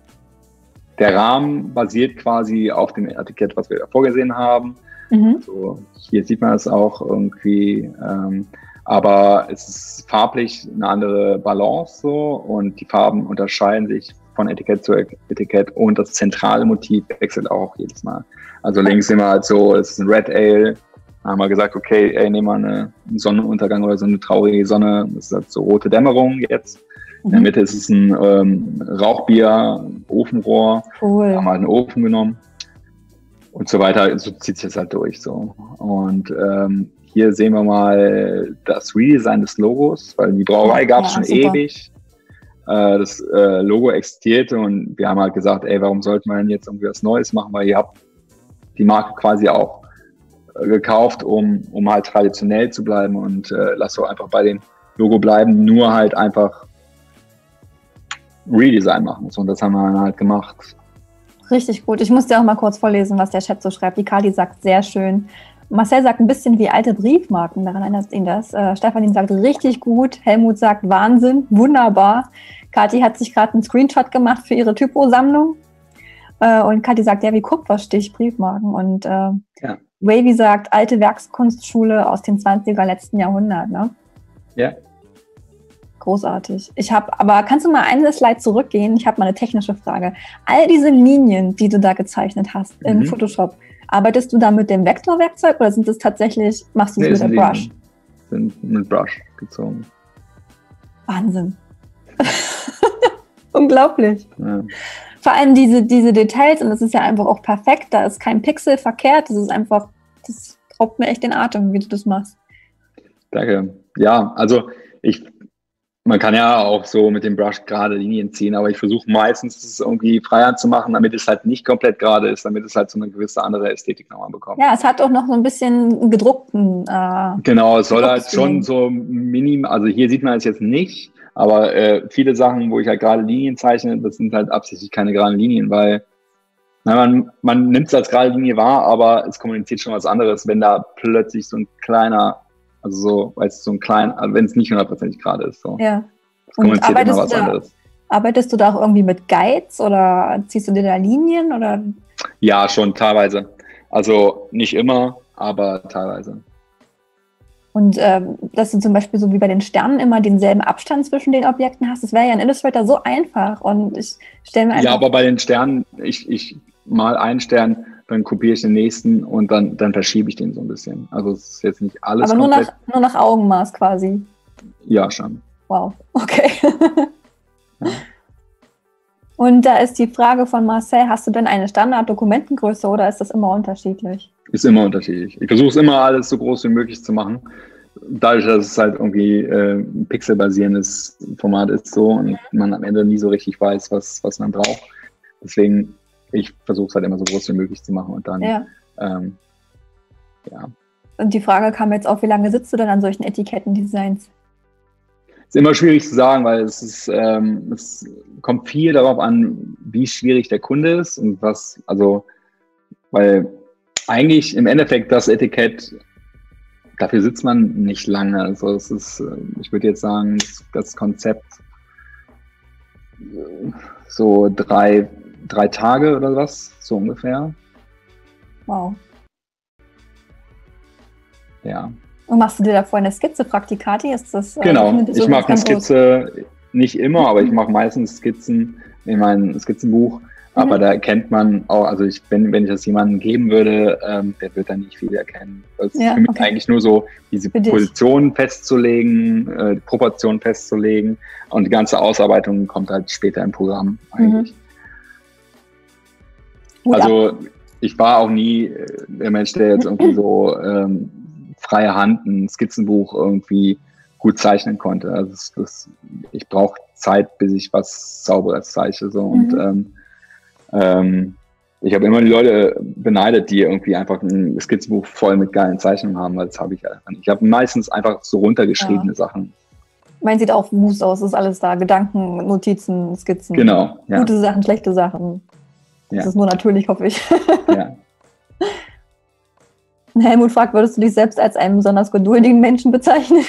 der Rahmen basiert quasi auf dem Etikett, was wir da vorgesehen haben. Mhm. Also hier sieht man es auch irgendwie. Ähm, aber es ist farblich eine andere Balance so und die Farben unterscheiden sich von Etikett zu Etikett und das zentrale Motiv wechselt auch jedes Mal. Also links sehen wir halt so, es ist ein Red Ale, da haben wir gesagt, okay, ey, nehmen wir eine, einen Sonnenuntergang oder so eine traurige Sonne, das ist halt so rote Dämmerung jetzt. Mhm. In der Mitte ist es ein ähm, Rauchbier, Ofenrohr, cool. Da haben wir halt einen Ofen genommen und so weiter, so zieht sich das halt durch so. Und ähm, hier sehen wir mal das Redesign des Logos, weil die Brauerei ja, gab es ja, schon super. ewig. Das äh, Logo existierte und wir haben halt gesagt, ey, warum sollte man jetzt irgendwie was Neues machen, weil ihr habt die Marke quasi auch äh, gekauft, um, um halt traditionell zu bleiben und äh, lasst doch einfach bei dem Logo bleiben, nur halt einfach Redesign machen. Und das haben wir dann halt gemacht. Richtig gut. Ich muss dir auch mal kurz vorlesen, was der Chat so schreibt. Die Kali sagt, sehr schön. Marcel sagt ein bisschen wie alte Briefmarken, daran erinnert ihn das. Äh, Stefanin sagt richtig gut. Helmut sagt Wahnsinn, wunderbar. Kathi hat sich gerade einen Screenshot gemacht für ihre Typo-Sammlung. Äh, und Kathi sagt, ja, wie Kupferstich, Briefmarken. Und äh, ja. Wavy sagt, alte Werkskunstschule aus den zwanziger letzten Jahrhundert. Ne? Ja. Großartig. Ich habe, aber kannst du mal eine Slide zurückgehen? Ich habe mal eine technische Frage. All diese Linien, die du da gezeichnet hast mhm. in Photoshop, arbeitest du da mit dem Vektorwerkzeug oder sind es tatsächlich, machst du es nee, mit der Brush? Sind mit Brush gezogen. Wahnsinn. Unglaublich. Ja. Vor allem diese, diese Details, und das ist ja einfach auch perfekt, da ist kein Pixel verkehrt, das ist einfach, das raubt mir echt den Atem, wie du das machst. Danke. Ja, also ich Man kann ja auch so mit dem Brush gerade Linien ziehen, aber ich versuche meistens es irgendwie freihand zu machen, damit es halt nicht komplett gerade ist, damit es halt so eine gewisse andere Ästhetik nochmal bekommt. Ja, es hat auch noch so ein bisschen gedruckten. Äh, genau, es soll halt schon so minim, also hier sieht man es jetzt nicht, aber äh, viele Sachen, wo ich halt gerade Linien zeichne, das sind halt absichtlich keine geraden Linien, weil na, man, man nimmt es als gerade Linie wahr, aber es kommuniziert schon was anderes, wenn da plötzlich so ein kleiner Also so, weil es so ein klein, also wenn es nicht hundertprozentig gerade ist. So. Ja. Das kommuniziert immer was da, anderes. Arbeitest du da auch irgendwie mit Guides oder ziehst du dir da Linien? Oder? Ja, schon teilweise. Also nicht immer, aber teilweise. Und ähm, dass du zum Beispiel so wie bei den Sternen immer denselben Abstand zwischen den Objekten hast, das wäre ja in Illustrator so einfach. Und ich stelle mir einfach. Ja, aber bei den Sternen, ich, ich mal einen Stern dann kopiere ich den nächsten und dann, dann verschiebe ich den so ein bisschen. Also es ist jetzt nicht alles Aber nur komplett. nach, nur nach Augenmaß quasi? Ja, schon. Wow, okay. Ja. Und da ist die Frage von Marcel, hast du denn eine Standard-Dokumentengröße oder ist das immer unterschiedlich? Ist immer unterschiedlich. Ich versuche es immer, alles so groß wie möglich zu machen. Dadurch, dass es halt irgendwie äh, ein pixelbasierendes Format ist so und man am Ende nie so richtig weiß, was, was man braucht. Deswegen, ich versuche es halt immer so groß wie möglich zu machen und dann, Ja. ähm, ja. Und die Frage kam jetzt auch, wie lange sitzt du denn an solchen Etikettendesigns? Ist immer schwierig zu sagen, weil es ist, ähm, es kommt viel darauf an, wie schwierig der Kunde ist und was, also, weil eigentlich im Endeffekt das Etikett, dafür sitzt man nicht lange. Also es ist, ich würde jetzt sagen, das Konzept so drei, drei Tage oder was, so ungefähr. Wow. Ja. Und machst du dir da vorher eine Skizze, Praktikati? Ist das, genau, äh, ich mache eine Skizze, groß? Nicht immer, aber ich mache meistens Skizzen in meinem Skizzenbuch. Aber mhm. da erkennt man auch, also ich, wenn, wenn ich das jemandem geben würde, ähm, der wird da nicht viel erkennen. Es ja, ist für mich okay. eigentlich nur so, diese Positionen festzulegen, äh, die Proportionen festzulegen und die ganze Ausarbeitung kommt halt später im Programm eigentlich. Mhm. Also ab. Ich war auch nie der Mensch, der jetzt irgendwie so ähm, freie Hand ein Skizzenbuch irgendwie gut zeichnen konnte. Also das, das, ich brauche Zeit, bis ich was Sauberes zeichne. So. Und mhm. ähm, ähm, ich habe immer die Leute beneidet, die irgendwie einfach ein Skizzenbuch voll mit geilen Zeichnungen haben, weil das habe ich einfach nicht. Ich habe meistens einfach so runtergeschriebene ja. Sachen. Mein sieht auch Mus aus, ist alles da. Gedanken, Notizen, Skizzen. Genau. Ja. Gute Sachen, schlechte Sachen. Das ja. ist nur natürlich, hoffe ich. Ja. Helmut fragt, würdest du dich selbst als einen besonders geduldigen Menschen bezeichnen?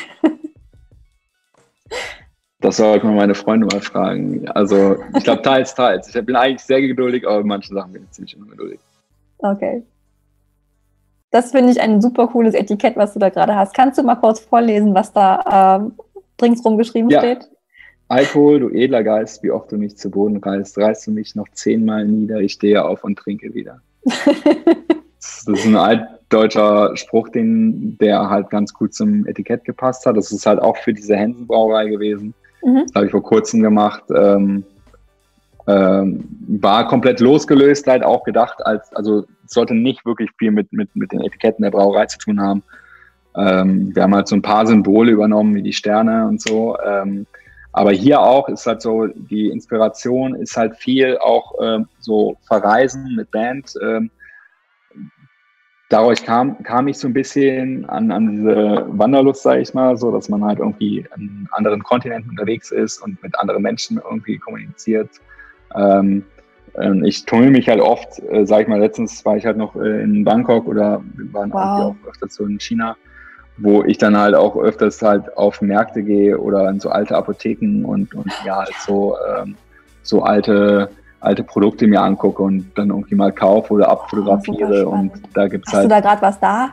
Das sollte man meine Freunde mal fragen. Also ich glaube teils, teils. Ich bin eigentlich sehr geduldig, aber manche Sachen bin ich ziemlich ungeduldig. Okay. Das finde ich ein super cooles Etikett, was du da gerade hast. Kannst du mal kurz vorlesen, was da äh, ringsrum geschrieben ja. steht? Alkohol, du edler Geist, wie oft du mich zu Boden reißt, reißt du mich noch zehnmal nieder, ich stehe auf und trinke wieder. Das ist ein altdeutscher Spruch, den, der halt ganz gut zum Etikett gepasst hat. Das ist halt auch für diese Hensen-Brauerei gewesen. Mhm. Das habe ich vor kurzem gemacht. Ähm, ähm, war komplett losgelöst, halt auch gedacht, als, also es sollte nicht wirklich viel mit, mit, mit den Etiketten der Brauerei zu tun haben. Ähm, wir haben halt so ein paar Symbole übernommen, wie die Sterne und so. Ähm, aber hier auch ist halt so, die Inspiration ist halt viel auch ähm, so Verreisen mit Band. Ähm, Dadurch kam, kam ich so ein bisschen an, an diese Wanderlust, sage ich mal, so, dass man halt irgendwie an anderen Kontinenten unterwegs ist und mit anderen Menschen irgendwie kommuniziert. Ähm, ich tummel mich halt oft, äh, sage ich mal, letztens war ich halt noch äh, in Bangkok oder wir waren wow. auch öfters so in China, wo ich dann halt auch öfters halt auf Märkte gehe oder in so alte Apotheken und, und ja, halt so, ähm, so alte alte Produkte mir angucke und dann irgendwie mal kaufe oder abfotografiere. Oh, und da gibt's Hast halt. Hast du da gerade was da?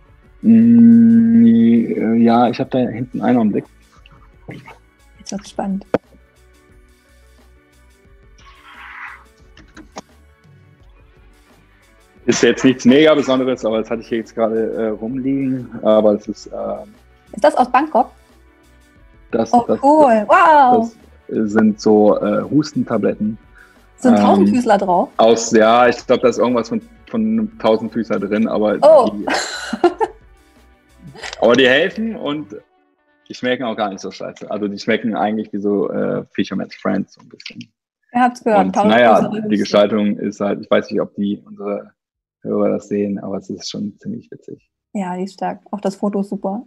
Mh, ja, ich habe da hinten einen im Blick. Jetzt wird's spannend. Ist jetzt nichts mega Besonderes, aber das hatte ich hier jetzt gerade äh, rumliegen. Aber es ist. Äh, ist das aus Bangkok? Das, oh, das, cool. Das, wow. Das sind so äh, Hustentabletten. Sind Tausendfüßler ähm, drauf? Aus, ja, ich glaube, da ist irgendwas von, von einem Tausendfüßler drin, aber, oh. die, aber die helfen und die schmecken auch gar nicht so scheiße. Also die schmecken eigentlich wie so äh, Fisherman's Friends so ein bisschen. Ihr habt's gehört. Und naja, die Gestaltung ist halt, ich weiß nicht, ob die unsere Hörer das sehen, aber es ist schon ziemlich witzig. Ja, die ist stark. Auch das Foto ist super.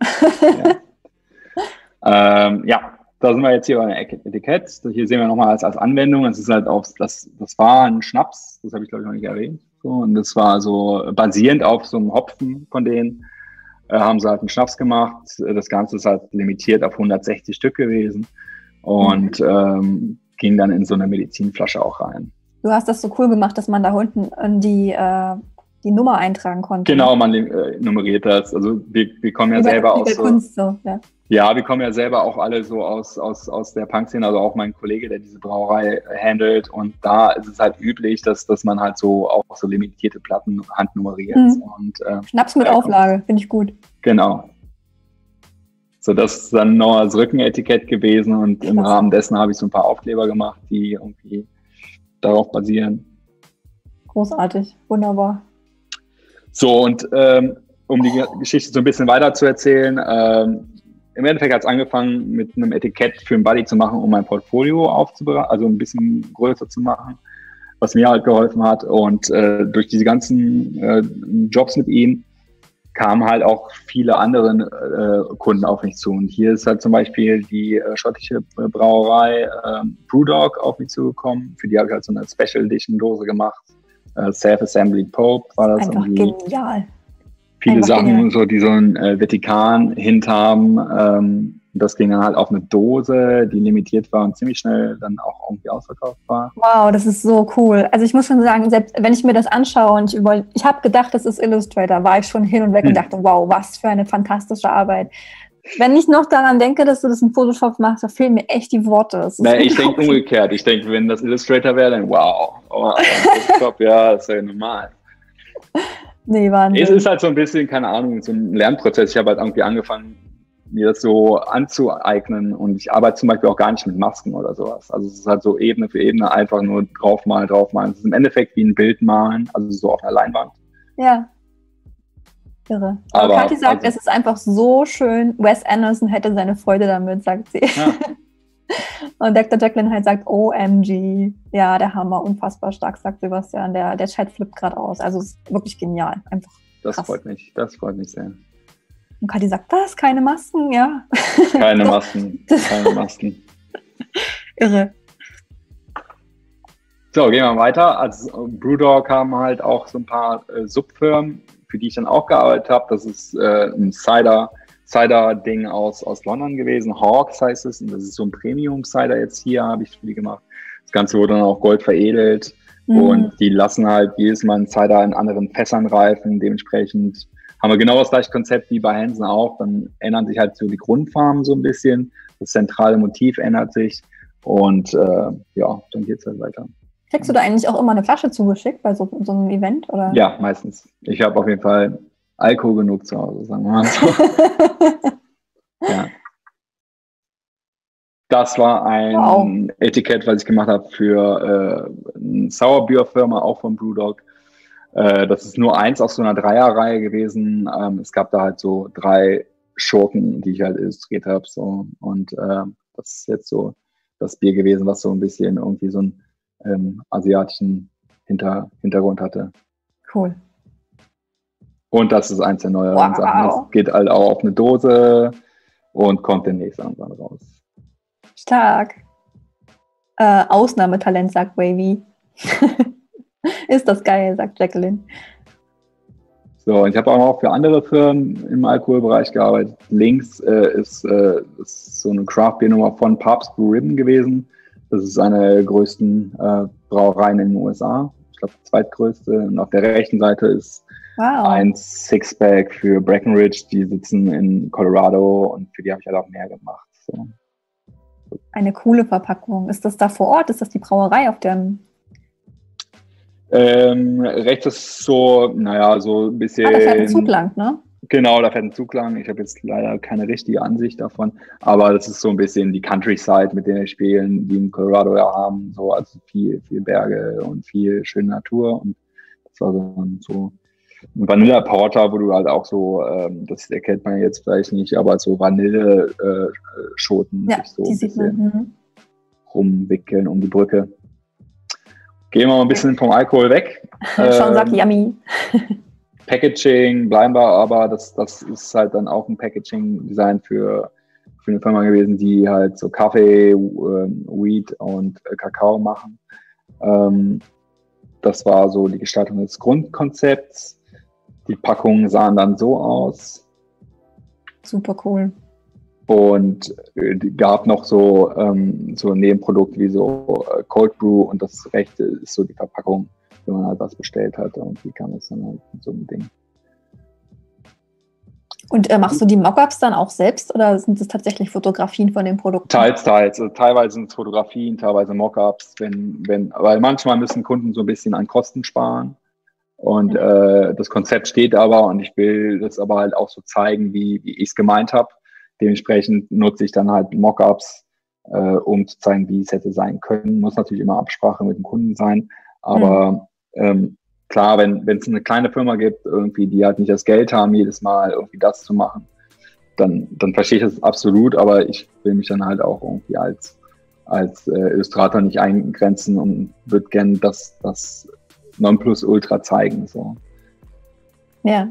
ja. ähm, ja. Da sind wir jetzt hier bei einer Etikett. Hier sehen wir nochmal als, als Anwendung. Es ist halt auf, das, das war ein Schnaps, das habe ich glaube ich noch nicht erwähnt. So, und das war so basierend auf so einem Hopfen von denen, äh, haben sie halt einen Schnaps gemacht. Das Ganze ist halt limitiert auf hundertsechzig Stück gewesen und mhm. ähm, ging dann in so eine Medizinflasche auch rein. Du hast das so cool gemacht, dass man da unten die, äh, die Nummer eintragen konnte. Genau, man äh, nummeriert das. Also wir, wir kommen ja Über, selber über aus so, Kunst so, ja. Ja, wir kommen ja selber auch alle so aus, aus, aus der Punk-Szene, also auch mein Kollege, der diese Brauerei handelt. Und da ist es halt üblich, dass, dass man halt so auch so limitierte Platten handnummeriert. Mhm. Und, äh, Schnaps mit Auflage, finde ich gut. Genau. So, das ist dann noch als Rückenetikett gewesen und im Klasse. Rahmen dessen habe ich so ein paar Aufkleber gemacht, die irgendwie darauf basieren. Großartig, wunderbar. So, und ähm, um die Geschichte so ein bisschen weiter zu erzählen, ähm, im Endeffekt hat es angefangen, mit einem Etikett für ein Buddy zu machen, um mein Portfolio aufzubereiten, also ein bisschen größer zu machen, was mir halt geholfen hat. Und äh, durch diese ganzen äh, Jobs mit ihm kamen halt auch viele andere äh, Kunden auf mich zu. Und hier ist halt zum Beispiel die äh, schottische Brauerei äh, Brewdog auf mich zugekommen. Für die habe ich halt so eine Special Edition Dose gemacht. Äh, Self-Assembly Pope war das. Einfach genial. Viele Einfach Sachen, genial. so, die so ein äh, Vatikan-Hint haben. Ähm, das ging dann halt auf eine Dose, die limitiert war und ziemlich schnell dann auch irgendwie ausverkauft war. Wow, das ist so cool. Also ich muss schon sagen, selbst wenn ich mir das anschaue und ich über, ich habe gedacht, das ist Illustrator, war ich schon hin und weg hm. und dachte, wow, was für eine fantastische Arbeit. Wenn ich noch daran denke, dass du das in Photoshop machst, da fehlen mir echt die Worte. Na, ich denke umgekehrt. Ich denke, wenn das Illustrator wäre, dann wow. Oh, Photoshop, ja, das wäre normal. Nee, Wahnsinn. Es ist halt so ein bisschen, keine Ahnung, so ein Lernprozess. Ich habe halt irgendwie angefangen, mir das so anzueignen und ich arbeite zum Beispiel auch gar nicht mit Masken oder sowas. Also es ist halt so Ebene für Ebene einfach nur draufmalen, draufmalen. Es ist im Endeffekt wie ein Bild malen, also so auf einer Leinwand. Ja. Irre. Aber, Aber Kathi sagt, also, es ist einfach so schön. Wes Anderson hätte seine Freude damit, sagt sie. Ja. Und Doktor Jacqueline halt sagt, O M G, ja, der Hammer, unfassbar stark, sagt Sebastian. Der, der Chat flippt gerade aus. Also es ist wirklich genial. Einfach das krass. freut mich, das freut mich sehr. Und Kathi sagt, was? Keine Masken? Ja. Keine Masken, keine Masken. Irre. So, gehen wir weiter. Als Brewdog kamen halt auch so ein paar äh, Subfirmen, für die ich dann auch gearbeitet habe. Das ist äh, ein Cider, Cider-Ding aus, aus London gewesen. Hawks heißt es. Und das ist so ein Premium-Cider jetzt hier, habe ich für die gemacht. Das Ganze wurde dann auch Gold veredelt. Mhm. Und die lassen halt jedes Mal einen Cider in anderen Fässern reifen. Dementsprechend haben wir genau das gleiche Konzept wie bei Hansen auch. Dann ändern sich halt so die Grundfarben so ein bisschen. Das zentrale Motiv ändert sich. Und äh, ja, dann geht es halt weiter. Kriegst du da eigentlich auch immer eine Flasche zugeschickt bei so, so einem Event? Oder? Ja, meistens. Ich habe auf jeden Fall Alkohol genug zu Hause, sagen wir mal so. Ja. Das war ein wow. Etikett, was ich gemacht habe für äh, eine Sauerbierfirma, auch von Brewdog. Äh, das ist nur eins aus so einer Dreierreihe gewesen. Ähm, es gab da halt so drei Schurken, die ich halt illustriert habe. So. Und äh, das ist jetzt so das Bier gewesen, was so ein bisschen irgendwie so ein Ähm, asiatischen Hinter- Hintergrund hatte. Cool. Und das ist eins der neueren wow. Sachen. Es geht halt auch auf eine Dose und kommt demnächst irgendwann raus. Stark. Äh, Ausnahmetalent, sagt Wavy. Ist das geil, sagt Jacqueline. So, und ich habe auch noch für andere Firmen im Alkoholbereich gearbeitet. Links äh, ist, äh, ist so eine Craft-Bier-Nummer von Pabst Blue Ribbon gewesen. Das ist eine der größten äh, Brauereien in den U S A. Ich glaube, die zweitgrößte. Und auf der rechten Seite ist wow. ein Sixpack für Breckenridge. Die sitzen in Colorado und für die habe ich halt auch mehr gemacht. So. Eine coole Verpackung. Ist das da vor Ort? Ist das die Brauerei auf dem? Ähm, rechts ist so, naja, so ein bisschen. Ah, da fährt ein Zug lang, ne? Genau, da fährt ein Zug lang. Ich habe jetzt leider keine richtige Ansicht davon, aber das ist so ein bisschen die Countryside, mit der wir spielen, die in Colorado ja haben. So, also viel, viel Berge und viel schöne Natur. Und das war so, so ein Vanilla Porter, wo du halt auch so, ähm, das erkennt man jetzt vielleicht nicht, aber so Vanille-Schoten äh, ja, sich so ein bisschen rumwickeln um die Brücke. Gehen wir mal ein bisschen vom Alkohol weg. Schon sagt ähm, yummy. Packaging, bleiben wir aber, das, das ist halt dann auch ein Packaging-Design für, für eine Firma gewesen, die halt so Kaffee, äh, Weed und äh, Kakao machen. Ähm, das war so die Gestaltung des Grundkonzepts. Die Packungen sahen dann so aus. Super cool. Und äh, gab noch so, ähm, so ein Nebenprodukt wie so äh, Cold Brew und das rechte ist so die Verpackung wenn man halt was bestellt hat, irgendwie kam das dann halt so ein Ding. Und äh, machst du die Mockups dann auch selbst oder sind es tatsächlich Fotografien von den Produkten? Teils, teils. Also teilweise sind es Fotografien, teilweise Mockups, wenn, wenn, weil manchmal müssen Kunden so ein bisschen an Kosten sparen. Und mhm. äh, das Konzept steht aber und ich will das aber halt auch so zeigen, wie, wie ich es gemeint habe. Dementsprechend nutze ich dann halt Mockups, äh, um zu zeigen, wie es hätte sein können. Muss natürlich immer Absprache mit dem Kunden sein, aber mhm. ähm, klar, wenn wenn es eine kleine Firma gibt, irgendwie, die halt nicht das Geld haben, jedes Mal irgendwie das zu machen, dann dann verstehe ich das absolut, aber ich will mich dann halt auch irgendwie als als äh, Illustrator nicht eingrenzen und würde gerne das das Nonplusultra zeigen. So. Ja.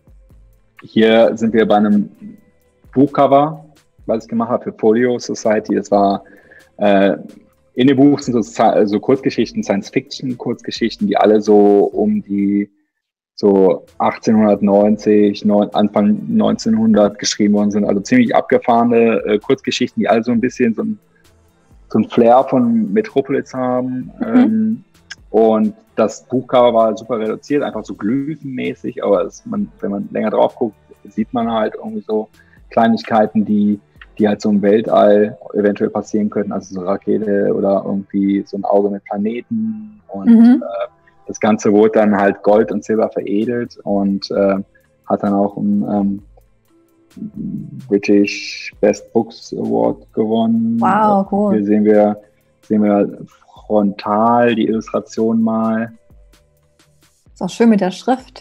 Hier sind wir bei einem Buchcover, was ich gemacht habe für Folio Society. Das war äh, in dem Buch sind so, so Kurzgeschichten, Science-Fiction-Kurzgeschichten, die alle so um die so achtzehnhundertneunzig, neun, Anfang neunzehnhundert geschrieben worden sind. Also ziemlich abgefahrene äh, Kurzgeschichten, die alle so ein bisschen so ein, so ein Flair von Metropolis haben. Mhm. Ähm, und das Buchcover war super reduziert, einfach so glyphenmäßig, aber es, man, wenn man länger drauf guckt, sieht man halt irgendwie so Kleinigkeiten, die die halt so im Weltall eventuell passieren könnten, also so Rakete oder irgendwie so ein Auge mit Planeten und mhm. äh, das Ganze wurde dann halt Gold und Silber veredelt und äh, hat dann auch einen ähm, British Best Books Award gewonnen. Wow, cool. Hier sehen wir, sehen wir frontal die Illustration mal. Ist auch schön mit der Schrift.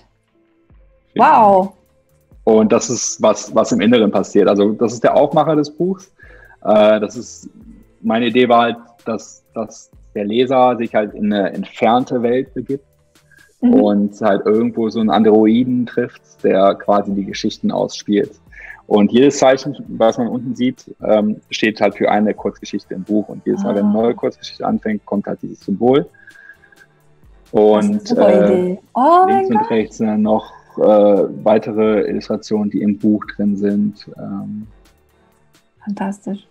Wow. Und das ist, was, was im Inneren passiert. Also das ist der Aufmacher des Buchs. Äh, das ist, meine Idee war halt, dass, dass der Leser sich halt in eine entfernte Welt begibt mhm. und halt irgendwo so einen Androiden trifft, der quasi die Geschichten ausspielt. Und jedes Zeichen, was man unten sieht, ähm, steht halt für eine Kurzgeschichte im Buch. Und jedes Mal, ah. wenn eine neue Kurzgeschichte anfängt, kommt halt dieses Symbol. Und äh, oh links und rechts sind dann noch Äh, weitere Illustrationen, die im Buch drin sind. Ähm. Fantastisch.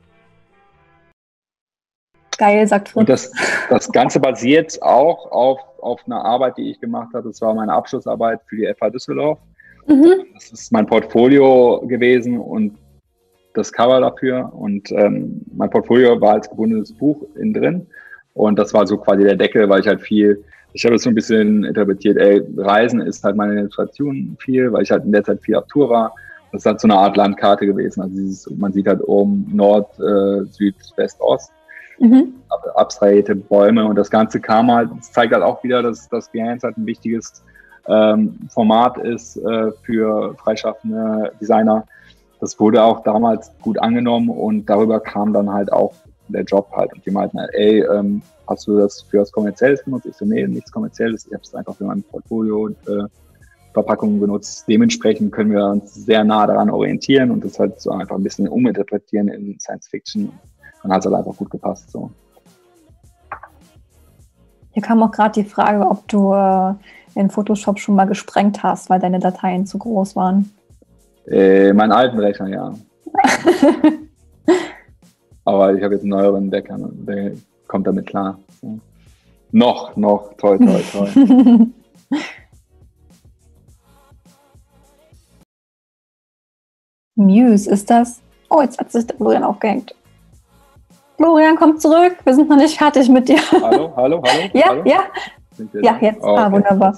Geil, sagt Fritz. Und das, das Ganze basiert auch auf, auf einer Arbeit, die ich gemacht habe. Das war meine Abschlussarbeit für die F H Düsseldorf. Mhm. Das ist mein Portfolio gewesen und das Cover dafür. Und ähm, mein Portfolio war als gebundenes Buch innen drin. Und das war so quasi der Deckel, weil ich halt viel Ich habe es so ein bisschen interpretiert, ey, Reisen ist halt meine Illustration viel, weil ich halt in der Zeit viel auf Tour war. Das ist halt so eine Art Landkarte gewesen. Also dieses, man sieht halt oben Nord, äh, Süd, West, Ost, mhm. ab, abstrahierte Bäume und das Ganze kam halt, das zeigt halt auch wieder, dass, dass Behance halt ein wichtiges ähm, Format ist äh, für freischaffende Designer. Das wurde auch damals gut angenommen und darüber kam dann halt auch der Job halt. Und die meinten halt, ey, ähm, hast du das für was Kommerzielles benutzt? Ich so, nee, nichts Kommerzielles. Ich habe es einfach für mein Portfolio und äh, Verpackungen benutzt. Dementsprechend können wir uns sehr nah daran orientieren und das halt so einfach ein bisschen uminterpretieren in Science Fiction. Dann hat es halt einfach gut gepasst. So. Hier kam auch gerade die Frage, ob du äh, in Photoshop schon mal gesprengt hast, weil deine Dateien zu groß waren. Äh, meinen alten Rechner, ja. Aber ich habe jetzt einen neueren Decker und der kommt damit klar. So. Noch, noch, toll, toll, toll. Muse, ist das? Oh, jetzt hat sich der Florian aufgehängt. Florian, komm zurück, wir sind noch nicht fertig mit dir. Hallo, hallo, hallo? Ja, hallo? ja. Ja, jetzt. Oh, okay. Ah, wunderbar.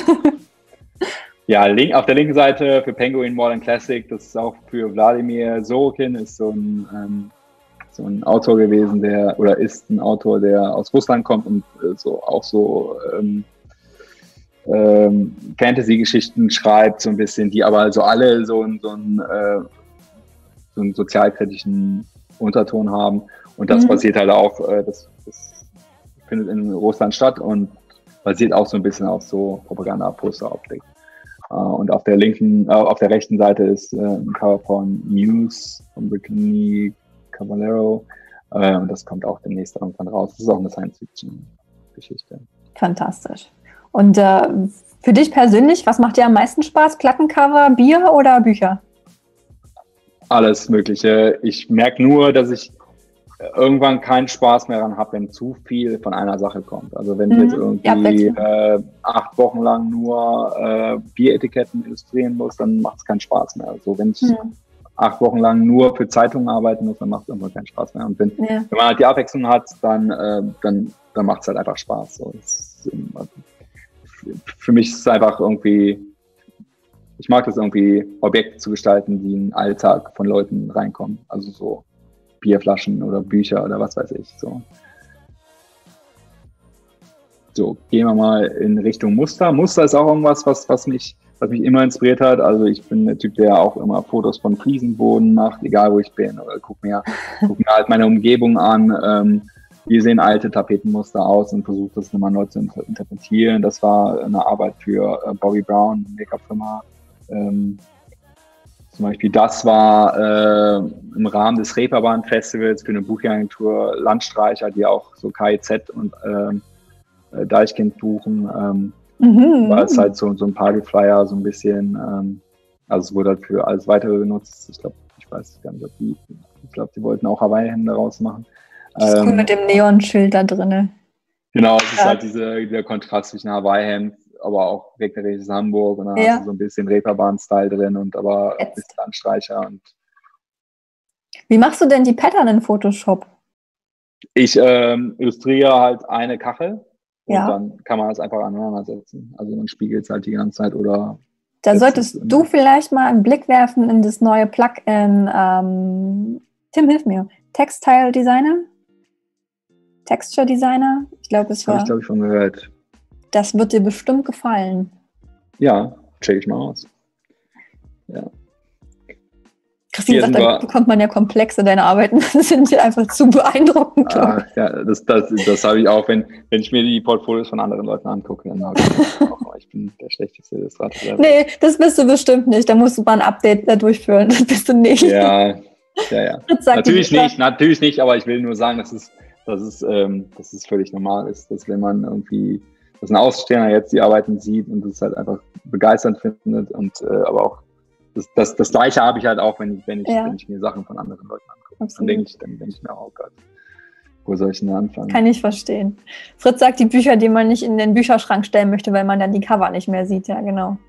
Ja, link, auf der linken Seite für Penguin Modern Classic, das ist auch für Wladimir Sorokin, ist so ein, ähm, so ein Autor gewesen, der, oder ist ein Autor, der aus Russland kommt und äh, so auch so ähm, ähm, Fantasy-Geschichten schreibt, so ein bisschen, die aber so alle so, ein, so, ein, äh, so einen sozialkritischen Unterton haben. Und das mhm. passiert halt auch, äh, das, das findet in Russland statt und basiert auch so ein bisschen auf so Propaganda-Poster-Optik. Uh, und auf der linken, uh, auf der rechten Seite ist uh, ein Cover von Muse von Brittany Cavallero. Uh, und das kommt auch demnächst irgendwann raus. Das ist auch eine Science-Fiction-Geschichte. Fantastisch. Und äh, für dich persönlich, was macht dir am meisten Spaß? Plattencover, Bier oder Bücher? Alles Mögliche. Ich merke nur, dass ich irgendwann keinen Spaß mehr daran habe, wenn zu viel von einer Sache kommt. Also wenn ich Mhm. jetzt irgendwie äh, acht Wochen lang nur äh, Bieretiketten illustrieren muss, dann macht es keinen Spaß mehr. Also wenn ich mhm. acht Wochen lang nur für Zeitungen arbeiten muss, dann macht es irgendwann keinen Spaß mehr. Und wenn, ja. wenn man halt die Abwechslung hat, dann, äh, dann, dann macht es halt einfach Spaß. So, das, für mich ist es einfach irgendwie, ich mag das irgendwie, Objekte zu gestalten, die in den Alltag von Leuten reinkommen. Also so Bierflaschen oder Bücher oder was weiß ich. So, so gehen wir mal in Richtung Muster. Muster ist auch irgendwas, was, was mich was mich immer inspiriert hat. Also ich bin der Typ, der auch immer Fotos von Fliesenboden macht, egal wo ich bin. Oder guck mir, guck mir halt meine Umgebung an. Ähm, wie sehen alte Tapetenmuster aus und versuche das nochmal neu zu interpretieren. Das war eine Arbeit für äh, Bobbi Brown, Make-up-Firma. Ähm, zum Beispiel das war äh, im Rahmen des Reeperbahn-Festivals für eine Buchagentur Landstreicher, die auch so K I Z und äh, Deichkind buchen. Ähm, Mhm. War es halt so, so ein Partyflyer, so ein bisschen, ähm, also es wurde halt für alles weitere benutzt. Ich glaube, ich weiß gar nicht, ob die, ich glaube, die wollten auch Hawaii-Hemden daraus machen. Das ist ähm, cool mit dem Neonschild da drinne. Genau, es ja. ist halt diese, der Kontrast zwischen Hawaii-Hemd, aber auch regnerisches Hamburg und dann ja. hast du so ein bisschen Reeperbahn-Style drin und aber Jetzt. ein bisschen Landstreicher. Und wie machst du denn die Pattern in Photoshop? Ich ähm, illustriere halt eine Kachel. Und ja. dann kann man das einfach aneinander setzen. Also man spiegelt es halt die ganze Zeit oder... Da solltest du vielleicht mal einen Blick werfen in das neue Plugin. Ähm, Tim, hilf mir. Textile Designer? Texture Designer? Ich glaube, es das war... habe ich, glaube ich, schon gehört. Das wird dir bestimmt gefallen. Ja, check ich mal aus. Ja. Christine sagt, da bekommt man ja Komplexe, deine Arbeiten sind ja einfach zu beeindruckend. Ah, ja, das, das, das habe ich auch, wenn, wenn ich mir die Portfolios von anderen Leuten angucke, dann habe ich auch, ich bin der schlechteste Illustrator. Nee, das bist du bestimmt nicht, da musst du mal ein Update da durchführen, das bist du nicht. Ja, ja, ja. Natürlich nicht, natürlich nicht, aber ich will nur sagen, dass es, dass es, ähm, dass es völlig normal ist, dass wenn man irgendwie, dass ein Außenstehender jetzt die Arbeiten sieht und es halt einfach begeisternd findet und äh, aber auch Das, das, das Gleiche habe ich halt auch, wenn ich, wenn ich, ja. wenn ich mir Sachen von anderen Leuten angucke. Absolut. Dann denke ich, dann denke ich mir, oh Gott, wo soll ich denn anfangen? Kann ich verstehen. Fritz sagt, die Bücher, die man nicht in den Bücherschrank stellen möchte, weil man dann die Cover nicht mehr sieht. Ja, genau.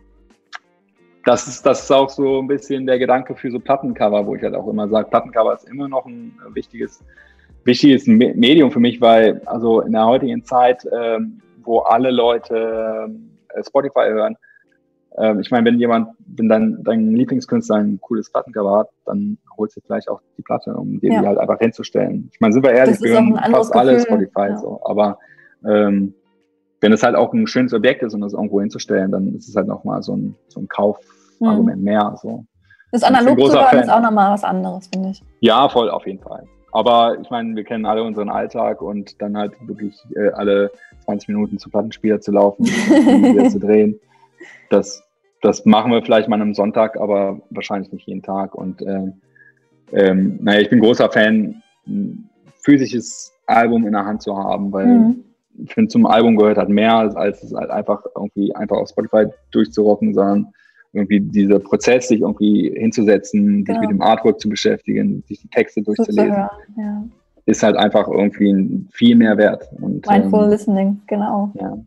Das ist, das ist auch so ein bisschen der Gedanke für so Plattencover, wo ich halt auch immer sage, Plattencover ist immer noch ein wichtiges, wichtiges Medium für mich, weil also in der heutigen Zeit, ähm, wo alle Leute äh, Spotify hören, ich meine, wenn jemand, wenn dein, dein Lieblingskünstler ein cooles Plattencover hat, dann holst du gleich auch die Platte, um dir ja. die halt einfach hinzustellen. Ich meine, sind wir ehrlich, wir hören fast Gefühl. alle Spotify, ja. so, aber ähm, wenn es halt auch ein schönes Objekt ist, um das irgendwo hinzustellen, dann ist es halt nochmal so ein, so ein Kaufargument mhm. mehr. So. Das analog zu hören ist auch nochmal was anderes, finde ich. Ja, voll, auf jeden Fall. Aber ich meine, wir kennen alle unseren Alltag und dann halt wirklich äh, alle zwanzig Minuten zu Plattenspieler zu laufen und wieder zu drehen. Das Das machen wir vielleicht mal an einem Sonntag, aber wahrscheinlich nicht jeden Tag. Und äh, ähm, naja, ich bin großer Fan, ein physisches Album in der Hand zu haben, weil mhm. ich finde, zum Album gehört halt mehr, als es halt einfach irgendwie einfach auf Spotify durchzurocken, sondern irgendwie dieser Prozess, sich irgendwie hinzusetzen, genau. sich mit dem Artwork zu beschäftigen, sich die Texte durchzulesen, so ja. ist halt einfach irgendwie ein viel mehr wert. Und, Mindful ähm, Listening, genau. Ja.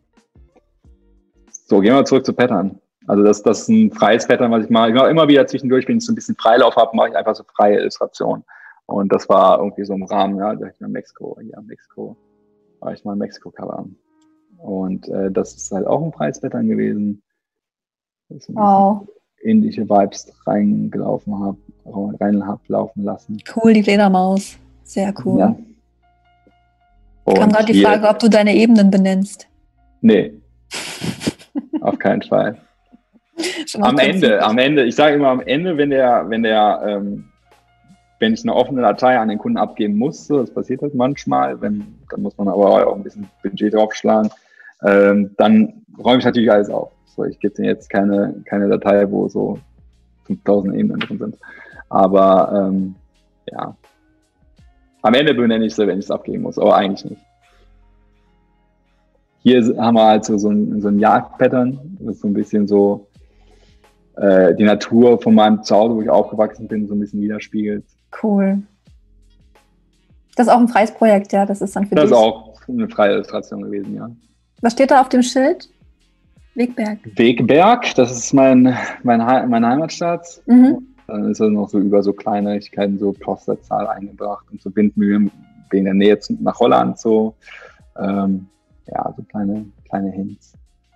So, gehen wir zurück zu Pattern. Also das, das ist ein freies Pattern, was ich mache. Ich mache immer wieder zwischendurch, wenn ich so ein bisschen Freilauf habe, mache ich einfach so freie Illustration. Und das war irgendwie so im Rahmen, ja, da ich mal Mexiko, ja, Mexiko, war ich mal Mexiko-Cover. Und äh, das ist halt auch ein freies Pattern gewesen. Das ist wow. Indische Vibes reingelaufen habe, rein hab laufen lassen. Cool, die Fledermaus. Sehr cool. Ja. Kam gerade die Frage, ob du deine Ebenen benennst. Nee. Auf keinen Fall. Am Ende, am Ende, ich sage immer am Ende, wenn der, wenn der, ähm, wenn ich eine offene Datei an den Kunden abgeben musste, das passiert halt manchmal, wenn, dann muss man aber auch ein bisschen Budget draufschlagen, ähm, dann räume ich natürlich alles auf. So, ich gebe dir jetzt keine, keine Datei, wo so fünftausend Ebenen drin sind. Aber ähm, ja, am Ende benenne ich sie, wenn ich es abgeben muss, aber eigentlich nicht. Hier haben wir halt so, so ein, so ein Jagdpattern, das ist so ein bisschen so äh, die Natur von meinem Zuhause, wo ich aufgewachsen bin, so ein bisschen widerspiegelt. Cool. Das ist auch ein freies Projekt, ja, das ist dann für Das dich. ist auch eine freie Illustration gewesen, ja. Was steht da auf dem Schild? Wegberg. Wegberg, das ist mein, mein, He- meine Heimatstadt. Mhm. Dann ist er noch so über so Kleinigkeiten, so Postleitzahl eingebracht und so Windmühlen wegen der Nähe zu- nach Holland, so. Ähm, ja, so kleine, kleine Hints.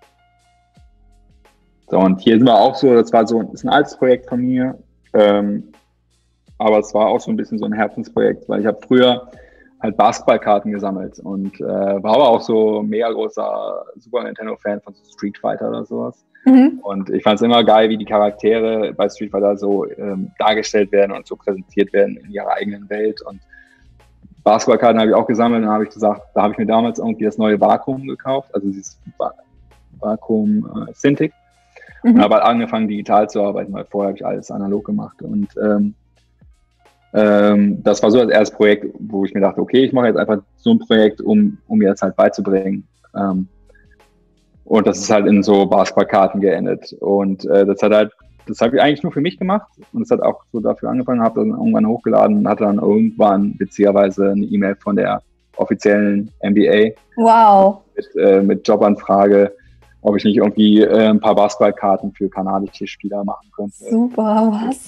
So, und hier sind wir auch so, das war so, das ist ein altes Projekt von mir, ähm, aber es war auch so ein bisschen so ein Herzensprojekt, weil ich habe früher halt Basketballkarten gesammelt und äh, war aber auch so mega großer Super Nintendo-Fan von so Street Fighter oder sowas. Mhm. Und ich fand es immer geil, wie die Charaktere bei Street Fighter so ähm, dargestellt werden und so präsentiert werden in ihrer eigenen Welt. Und Basketballkarten habe ich auch gesammelt und dann habe ich gesagt, da habe ich mir damals irgendwie das neue Vakuum gekauft, also dieses Va- Vakuum äh, Cintiq. Mhm. Und habe halt angefangen, digital zu arbeiten, weil vorher habe ich alles analog gemacht. Und ähm, ähm, das war so das erste Projekt, wo ich mir dachte, okay, ich mache jetzt einfach so ein Projekt, um, um mir das halt beizubringen. Ähm, und das ist halt in so Basketballkarten geendet. Und äh, das hat halt, das habe ich eigentlich nur für mich gemacht. Und es hat auch so dafür angefangen, habe dann irgendwann hochgeladen und hatte dann irgendwann witzigerweise eine E-Mail von der offiziellen N B A Wow. mit, äh, mit Jobanfrage, ob ich nicht irgendwie äh, ein paar Basketballkarten für kanadische Spieler machen könnte. Super, was?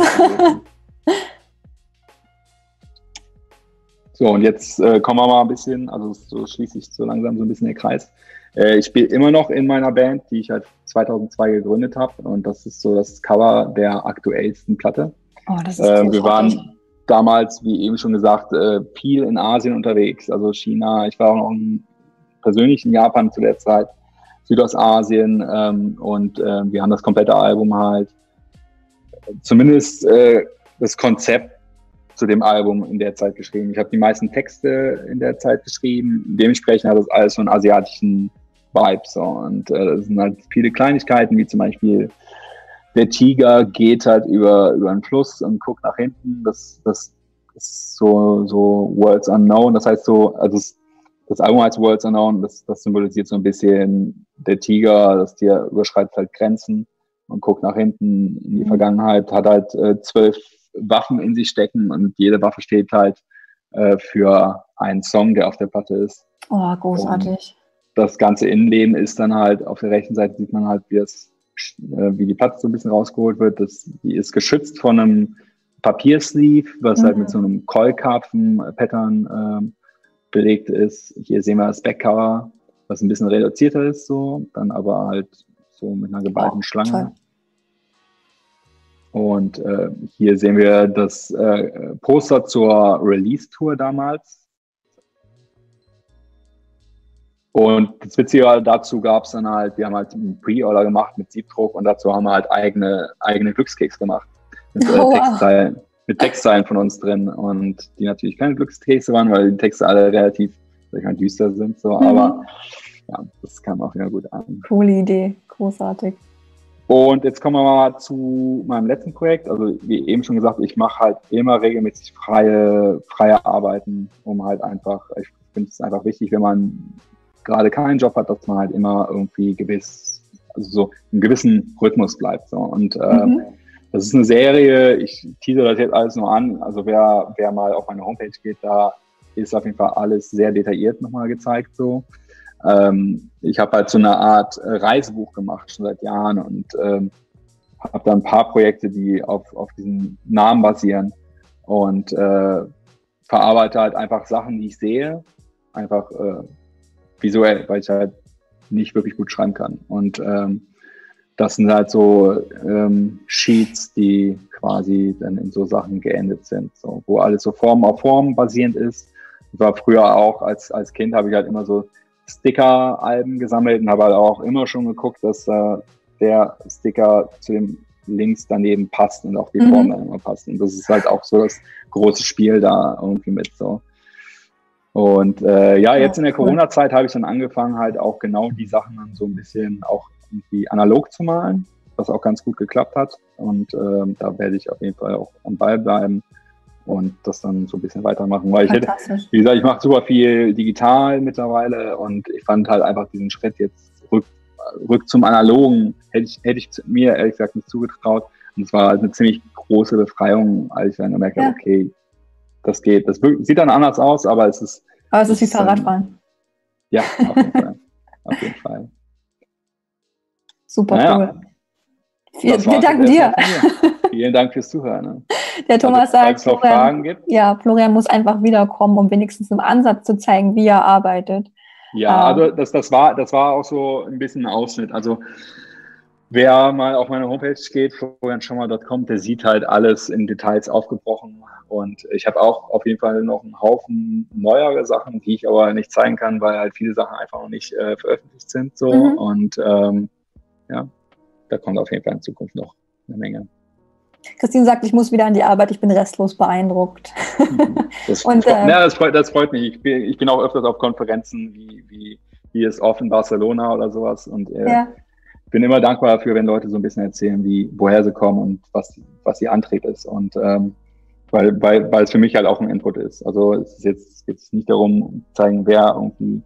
So, und jetzt äh, kommen wir mal ein bisschen, also so schließt sich so langsam so ein bisschen der Kreis. Äh, ich spiele immer noch in meiner Band, die ich halt zweitausendzwei gegründet habe. Und das ist so das Cover der aktuellsten Platte. Oh, das ist äh, wir großartig. waren damals, wie eben schon gesagt, äh, viel in Asien unterwegs, also China. Ich war auch noch in, persönlich in Japan zu der Zeit. Südostasien ähm, und äh, wir haben das komplette Album halt, zumindest äh, das Konzept zu dem Album in der Zeit geschrieben. Ich habe die meisten Texte in der Zeit geschrieben, dementsprechend hat das alles so einen asiatischen Vibe. So. Und äh, das sind halt viele Kleinigkeiten, wie zum Beispiel der Tiger geht halt über, über einen Fluss und guckt nach hinten. Das, das ist so, so Worlds Unknown, das heißt so, also es, das Album heißt Worlds Unknown, das, das symbolisiert so ein bisschen der Tiger, das Tier überschreitet halt Grenzen und guckt nach hinten in die Mhm. Vergangenheit, hat halt äh, zwölf Waffen in sich stecken und jede Waffe steht halt äh, für einen Song, der auf der Platte ist. Oh, großartig. Das ganze Innenleben ist dann halt, auf der rechten Seite sieht man halt, wie, es, äh, wie die Platte so ein bisschen rausgeholt wird. Das, die ist geschützt von einem Papiersleeve, was Mhm. halt mit so einem Keulkarpfen-Pattern ähm, belegt ist. Hier sehen wir das Backcover, was ein bisschen reduzierter ist, so, dann aber halt so mit einer geballten Oh, Schlange. toll. Und äh, hier sehen wir das äh, Poster zur Release-Tour damals. Und das Witzige dazu gab es dann halt, wir haben halt einen Pre-Order gemacht mit Siebdruck und dazu haben wir halt eigene, eigene Glückskeks gemacht. Mit, äh, Oh, wow. Textzeilen, mit Textzeilen von uns drin und die natürlich keine Glückskekse waren, weil die Texte alle relativ, sag ich mal, düster sind, so, Mhm. aber ja, das kam auch wieder gut an. Coole Idee. Großartig. Und jetzt kommen wir mal zu meinem letzten Projekt. Also wie eben schon gesagt, ich mache halt immer regelmäßig freie, freie Arbeiten, um halt einfach, ich finde es einfach wichtig, wenn man gerade keinen Job hat, dass man halt immer irgendwie gewiss, also so einen gewissen Rhythmus bleibt. So. Und äh, Mhm. das ist eine Serie, ich tease das jetzt alles nur an. Also wer, wer mal auf meine Homepage geht, da ist auf jeden Fall alles sehr detailliert nochmal gezeigt. So. Ähm, ich habe halt so eine Art äh, Reisebuch gemacht, schon seit Jahren und ähm, habe da ein paar Projekte, die auf, auf diesen Namen basieren und äh, verarbeite halt einfach Sachen, die ich sehe, einfach äh, visuell, weil ich halt nicht wirklich gut schreiben kann. Und ähm, das sind halt so ähm, Sheets, die quasi dann in so Sachen geendet sind, so, wo alles so Form auf Form basierend ist. Ich war früher auch, als, als Kind habe ich halt immer so Sticker-Alben gesammelt und habe halt auch immer schon geguckt, dass äh, der Sticker zu dem Links daneben passt und auch die Mhm. Form dann immer passt. Und das ist halt auch so das große Spiel da irgendwie mit so. Und äh, ja, jetzt in der cool. Corona-Zeit habe ich dann angefangen, halt auch genau die Sachen dann so ein bisschen auch irgendwie analog zu malen, was auch ganz gut geklappt hat. Und ähm, da werde ich auf jeden Fall auch am Ball bleiben und das dann so ein bisschen weitermachen. Weil ich hätte, Fantastisch. wie gesagt, ich mache super viel digital mittlerweile und ich fand halt einfach diesen Schritt jetzt rück, rück zum Analogen, hätte ich, hätte ich mir ehrlich gesagt nicht zugetraut. Und es war halt eine ziemlich große Befreiung, als ich dann gemerkt Ja. habe, okay, das geht. Das sieht dann anders aus, aber es ist... Aber es ist wie Fahrradfahren. Ähm, ja, auf jeden Fall. Auf jeden Fall. Super naja, cool. Wir, wir danken dir. Vielen Dank fürs Zuhören. Ne? Der Thomas also, sagt, Florian, Fragen gibt. Ja, Florian muss einfach wiederkommen, um wenigstens im Ansatz zu zeigen, wie er arbeitet. Ja, ähm, also das, das, war, das war auch so ein bisschen ein Ausschnitt. Also wer mal auf meine Homepage geht, florian schommer punkt com, der sieht halt alles in Details aufgebrochen. Und ich habe auch auf jeden Fall noch einen Haufen neuere Sachen, die ich aber nicht zeigen kann, weil halt viele Sachen einfach noch nicht äh, veröffentlicht sind. So. Mhm. Und ähm, ja, da kommt auf jeden Fall in Zukunft noch eine Menge. Christine sagt, ich muss wieder an die Arbeit, ich bin restlos beeindruckt. Das, und, freut, äh, ja, das, freut, das freut mich. Ich bin, ich bin auch öfters auf Konferenzen wie, wie, wie es oft in Barcelona oder sowas. Und äh, ja. bin immer dankbar dafür, wenn Leute so ein bisschen erzählen, wie, woher sie kommen und was, was ihr Antrieb ist. Und ähm, weil, weil, weil es für mich halt auch ein Input ist. Also es ist jetzt, jetzt nicht darum, zeigen, wer irgendwie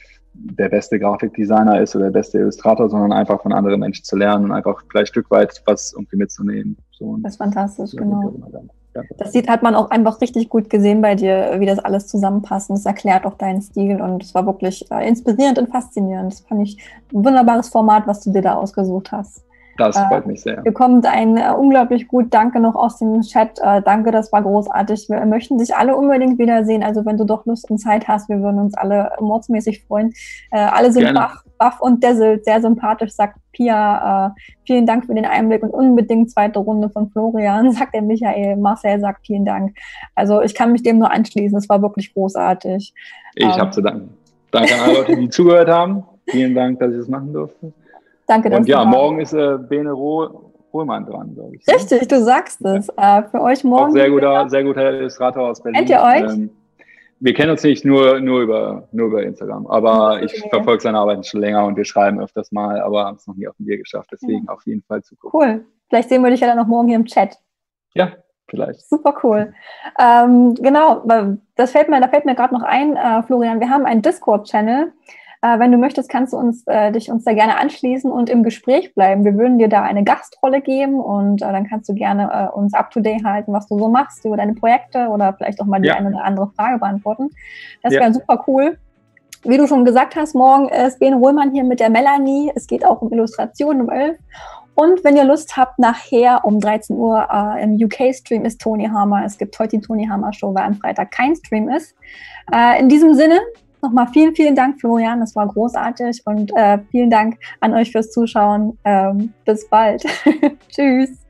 der beste Grafikdesigner ist oder der beste Illustrator, sondern einfach von anderen Menschen zu lernen und einfach vielleicht ein Stück weit was irgendwie mitzunehmen. So, das ist fantastisch, so genau. Das sieht, hat man auch einfach richtig gut gesehen bei dir, wie das alles zusammenpasst. Und das erklärt auch deinen Stil und es war wirklich äh, inspirierend und faszinierend. Das fand ich ein wunderbares Format, was du dir da ausgesucht hast. Das freut mich sehr. Hier kommt ein äh, unglaublich gut Danke noch aus dem Chat. Äh, danke, das war großartig. Wir möchten dich alle unbedingt wiedersehen. Also wenn du doch Lust und Zeit hast, wir würden uns alle mordsmäßig freuen. Äh, alle sind baff, baff und dazzled, sehr sympathisch, sagt Pia. Äh, vielen Dank für den Einblick und unbedingt zweite Runde von Florian, sagt der Michael. Marcel sagt vielen Dank. Also ich kann mich dem nur anschließen. Es war wirklich großartig. Ich ähm, habe zu danken. Danke an alle Leute, die zugehört haben. Vielen Dank, dass ich das machen durfte. Danke, dass Und ja, du morgen ist äh, Bene Rohlmann dran, glaube ich. Richtig, du sagst es. Ja. Äh, für euch morgen. Auch sehr guter, sehr guter Illustrator aus Berlin. Kennt ihr euch? Ähm, wir kennen uns nicht nur, nur, über, nur über Instagram, aber ich verfolge seine Arbeit schon länger und wir schreiben öfters mal, aber haben es noch nie auf den Bier geschafft. Deswegen ja. auf jeden Fall zugucken. Cool. Vielleicht sehen wir dich ja dann noch morgen hier im Chat. Ja, vielleicht. Super cool. Ähm, genau, das fällt mir, da fällt mir gerade noch ein, äh, Florian, wir haben einen Discord-Channel. Äh, wenn du möchtest, kannst du uns, äh, dich uns da gerne anschließen und im Gespräch bleiben. Wir würden dir da eine Gastrolle geben und äh, dann kannst du gerne äh, uns up-to-date halten, was du so machst über deine Projekte oder vielleicht auch mal die ja. eine oder andere Frage beantworten. Das wäre ja. super cool. Wie du schon gesagt hast, morgen ist Bene Rohlmann hier mit der Melanie. Es geht auch um Illustrationen um elf. Und wenn ihr Lust habt, nachher um dreizehn Uhr äh, im U K-Stream ist Tony Hammer. Es gibt heute die Tony Hammer Show, weil am Freitag kein Stream ist. Äh, in diesem Sinne, nochmal vielen, vielen Dank, Florian. Das war großartig und äh, vielen Dank an euch fürs Zuschauen. Ähm, bis bald. Tschüss.